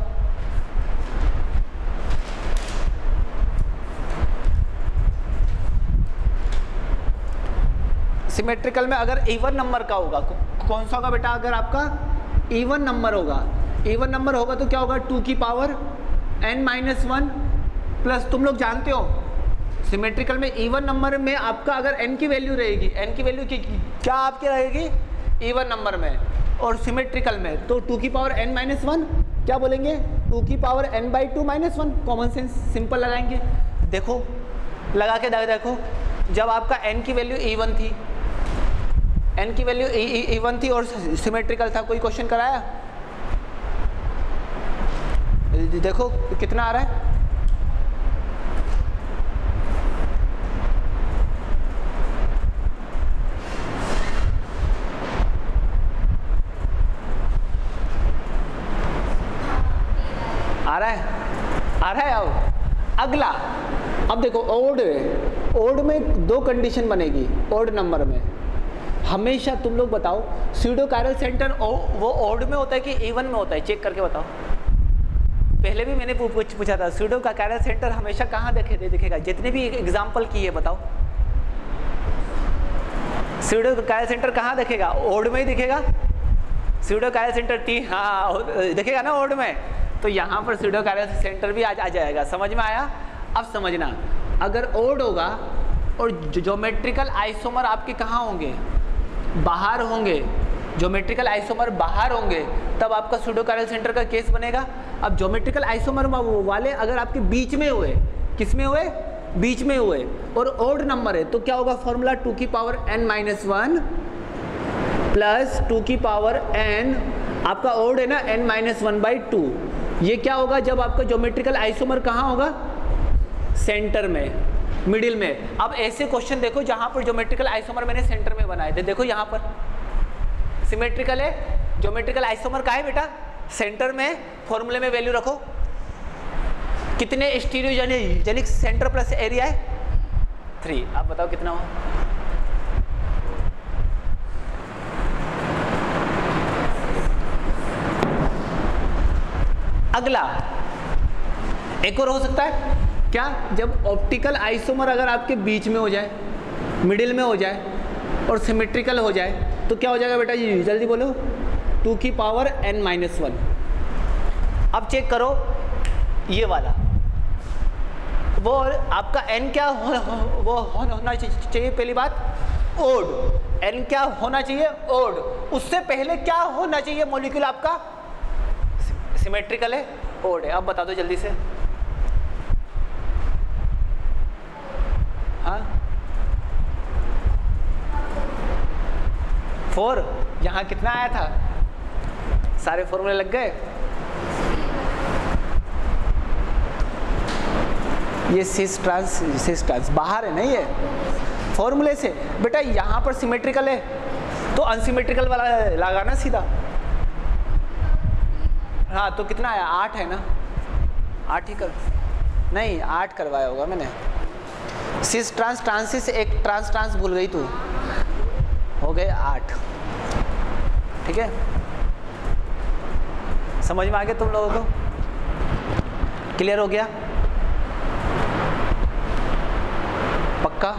सिमेट्रिकल में अगर इवन नंबर का होगा, कौन सा होगा बेटा, अगर आपका इवन नंबर होगा, इवन नंबर होगा तो क्या होगा, टू की power n minus one plus, तुम लोग जानते हो सिमेट्रिकल में इवन नंबर में आपका अगर n की वैल्यू रहेगी, n की वैल्यू की क्या आपकी रहेगी इवन नंबर में, और सिमेट्रिकल में तो टू की पावर n माइनस वन क्या बोलेंगे, टू की power n by two minus one, common sense simple लगाएंगे। देखो लगा के देखो, जब आपका n की वैल्यू इवन थी, n की वैल्यू इवन थी और सिमेट्रिकल था, कोई क्वेश्चन कराया, देखो कितना आ रहा है, आ रहा है, आ रहा है। अब अगला, अब देखो ओड है, ओड में दो कंडीशन बनेगी, ओड नंबर में हमेशा तुम लोग बताओ स्यूडो कायरल सेंटर वो ओड में होता है कि इवन में होता है, चेक करके बताओ। पहले भी मैंने पूछ पूछा था स्यूडो का कायरल सेंटर हमेशा कहाँ दिखे दिखेगा, जितने भी एग्जाम्पल की है बताओ, स्यूडो कायरल सेंटर कहाँ दिखेगा, ओड में ही दिखेगा, स्यूडो कायरल सेंटर टी हाँ दिखेगा ना ओड में, तो यहाँ पर स्यूडो कायरल सेंटर भी आ, आ जाएगा। समझ में आया। अब समझना, अगर ओड होगा और ज्योमेट्रिकल आइसोमर आपके कहाँ होंगे, बाहर होंगे, ज्योमेट्रिकल आइसोमर बाहर होंगे, तब आपका स्यूडो कायरल सेंटर का केस बनेगा। अब ज्योमेट्रिकल आइसोमर वाले अगर आपके बीच में हुए, किस में हुए, बीच में हुए, और ओड नंबर है, तो क्या होगा फॉर्मूला, टू की power n minus one plus two की पावर एन, आपका ओड है ना n minus one by two. ये क्या होगा जब आपका ज्योमेट्रिकल आइसोमर कहाँ होगा, सेंटर में, मिडिल में। अब ऐसे क्वेश्चन देखो जहां पर ज्योमेट्रिकल आइसोमर मैंने सेंटर में बनाए थे, देखो यहाँ पर सिमेट्रिकल है, ज्योमेट्रिकल आइसोमर का है बेटा सेंटर में, फॉर्मूले में वैल्यू रखो, कितने स्टीरियोजेनिक सेंटर प्लस एरिया है, थ्री। आप बताओ कितना हो, अगला एक और हो सकता है क्या, जब ऑप्टिकल आइसोमर अगर आपके बीच में हो जाए, मिडिल में हो जाए और सिमेट्रिकल हो जाए, तो क्या हो जाएगा बेटा जी, जल्दी बोलो, टू की पावर एन माइनस वन। अब चेक करो ये वाला, वो आपका n क्या हो, हो, वो होना चाहिए, पहली बात ओड, n क्या होना चाहिए, ओड। उससे पहले क्या होना चाहिए, मॉलिक्यूल आपका सिमेट्रिकल है, ओड है। अब बता दो जल्दी से, हाँ फोर, यहाँ कितना आया था, सारे फॉर्मूले लग गए। ये सिस ट्रांस, सिस ट्रांस बाहर है नहीं, ये फॉर्मूले से बेटा, यहाँ पर सिमेट्रिकल है तो अनसिमेट्रिकल वाला लगाना सीधा, हाँ तो कितना आया, आठ है ना, आठ ही कर, नहीं आठ करवाया होगा मैंने, सिस ट्रांस ट्रांसिस एक ट्रांस ट्रांस भूल गई तू, हो गए आठ, ठीक है। समझ में आ गया तुम लोगों को, क्लियर हो गया, पक्का।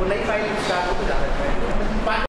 नई फाइल स्टार्ट हो तो ज़्यादा अच्छा है।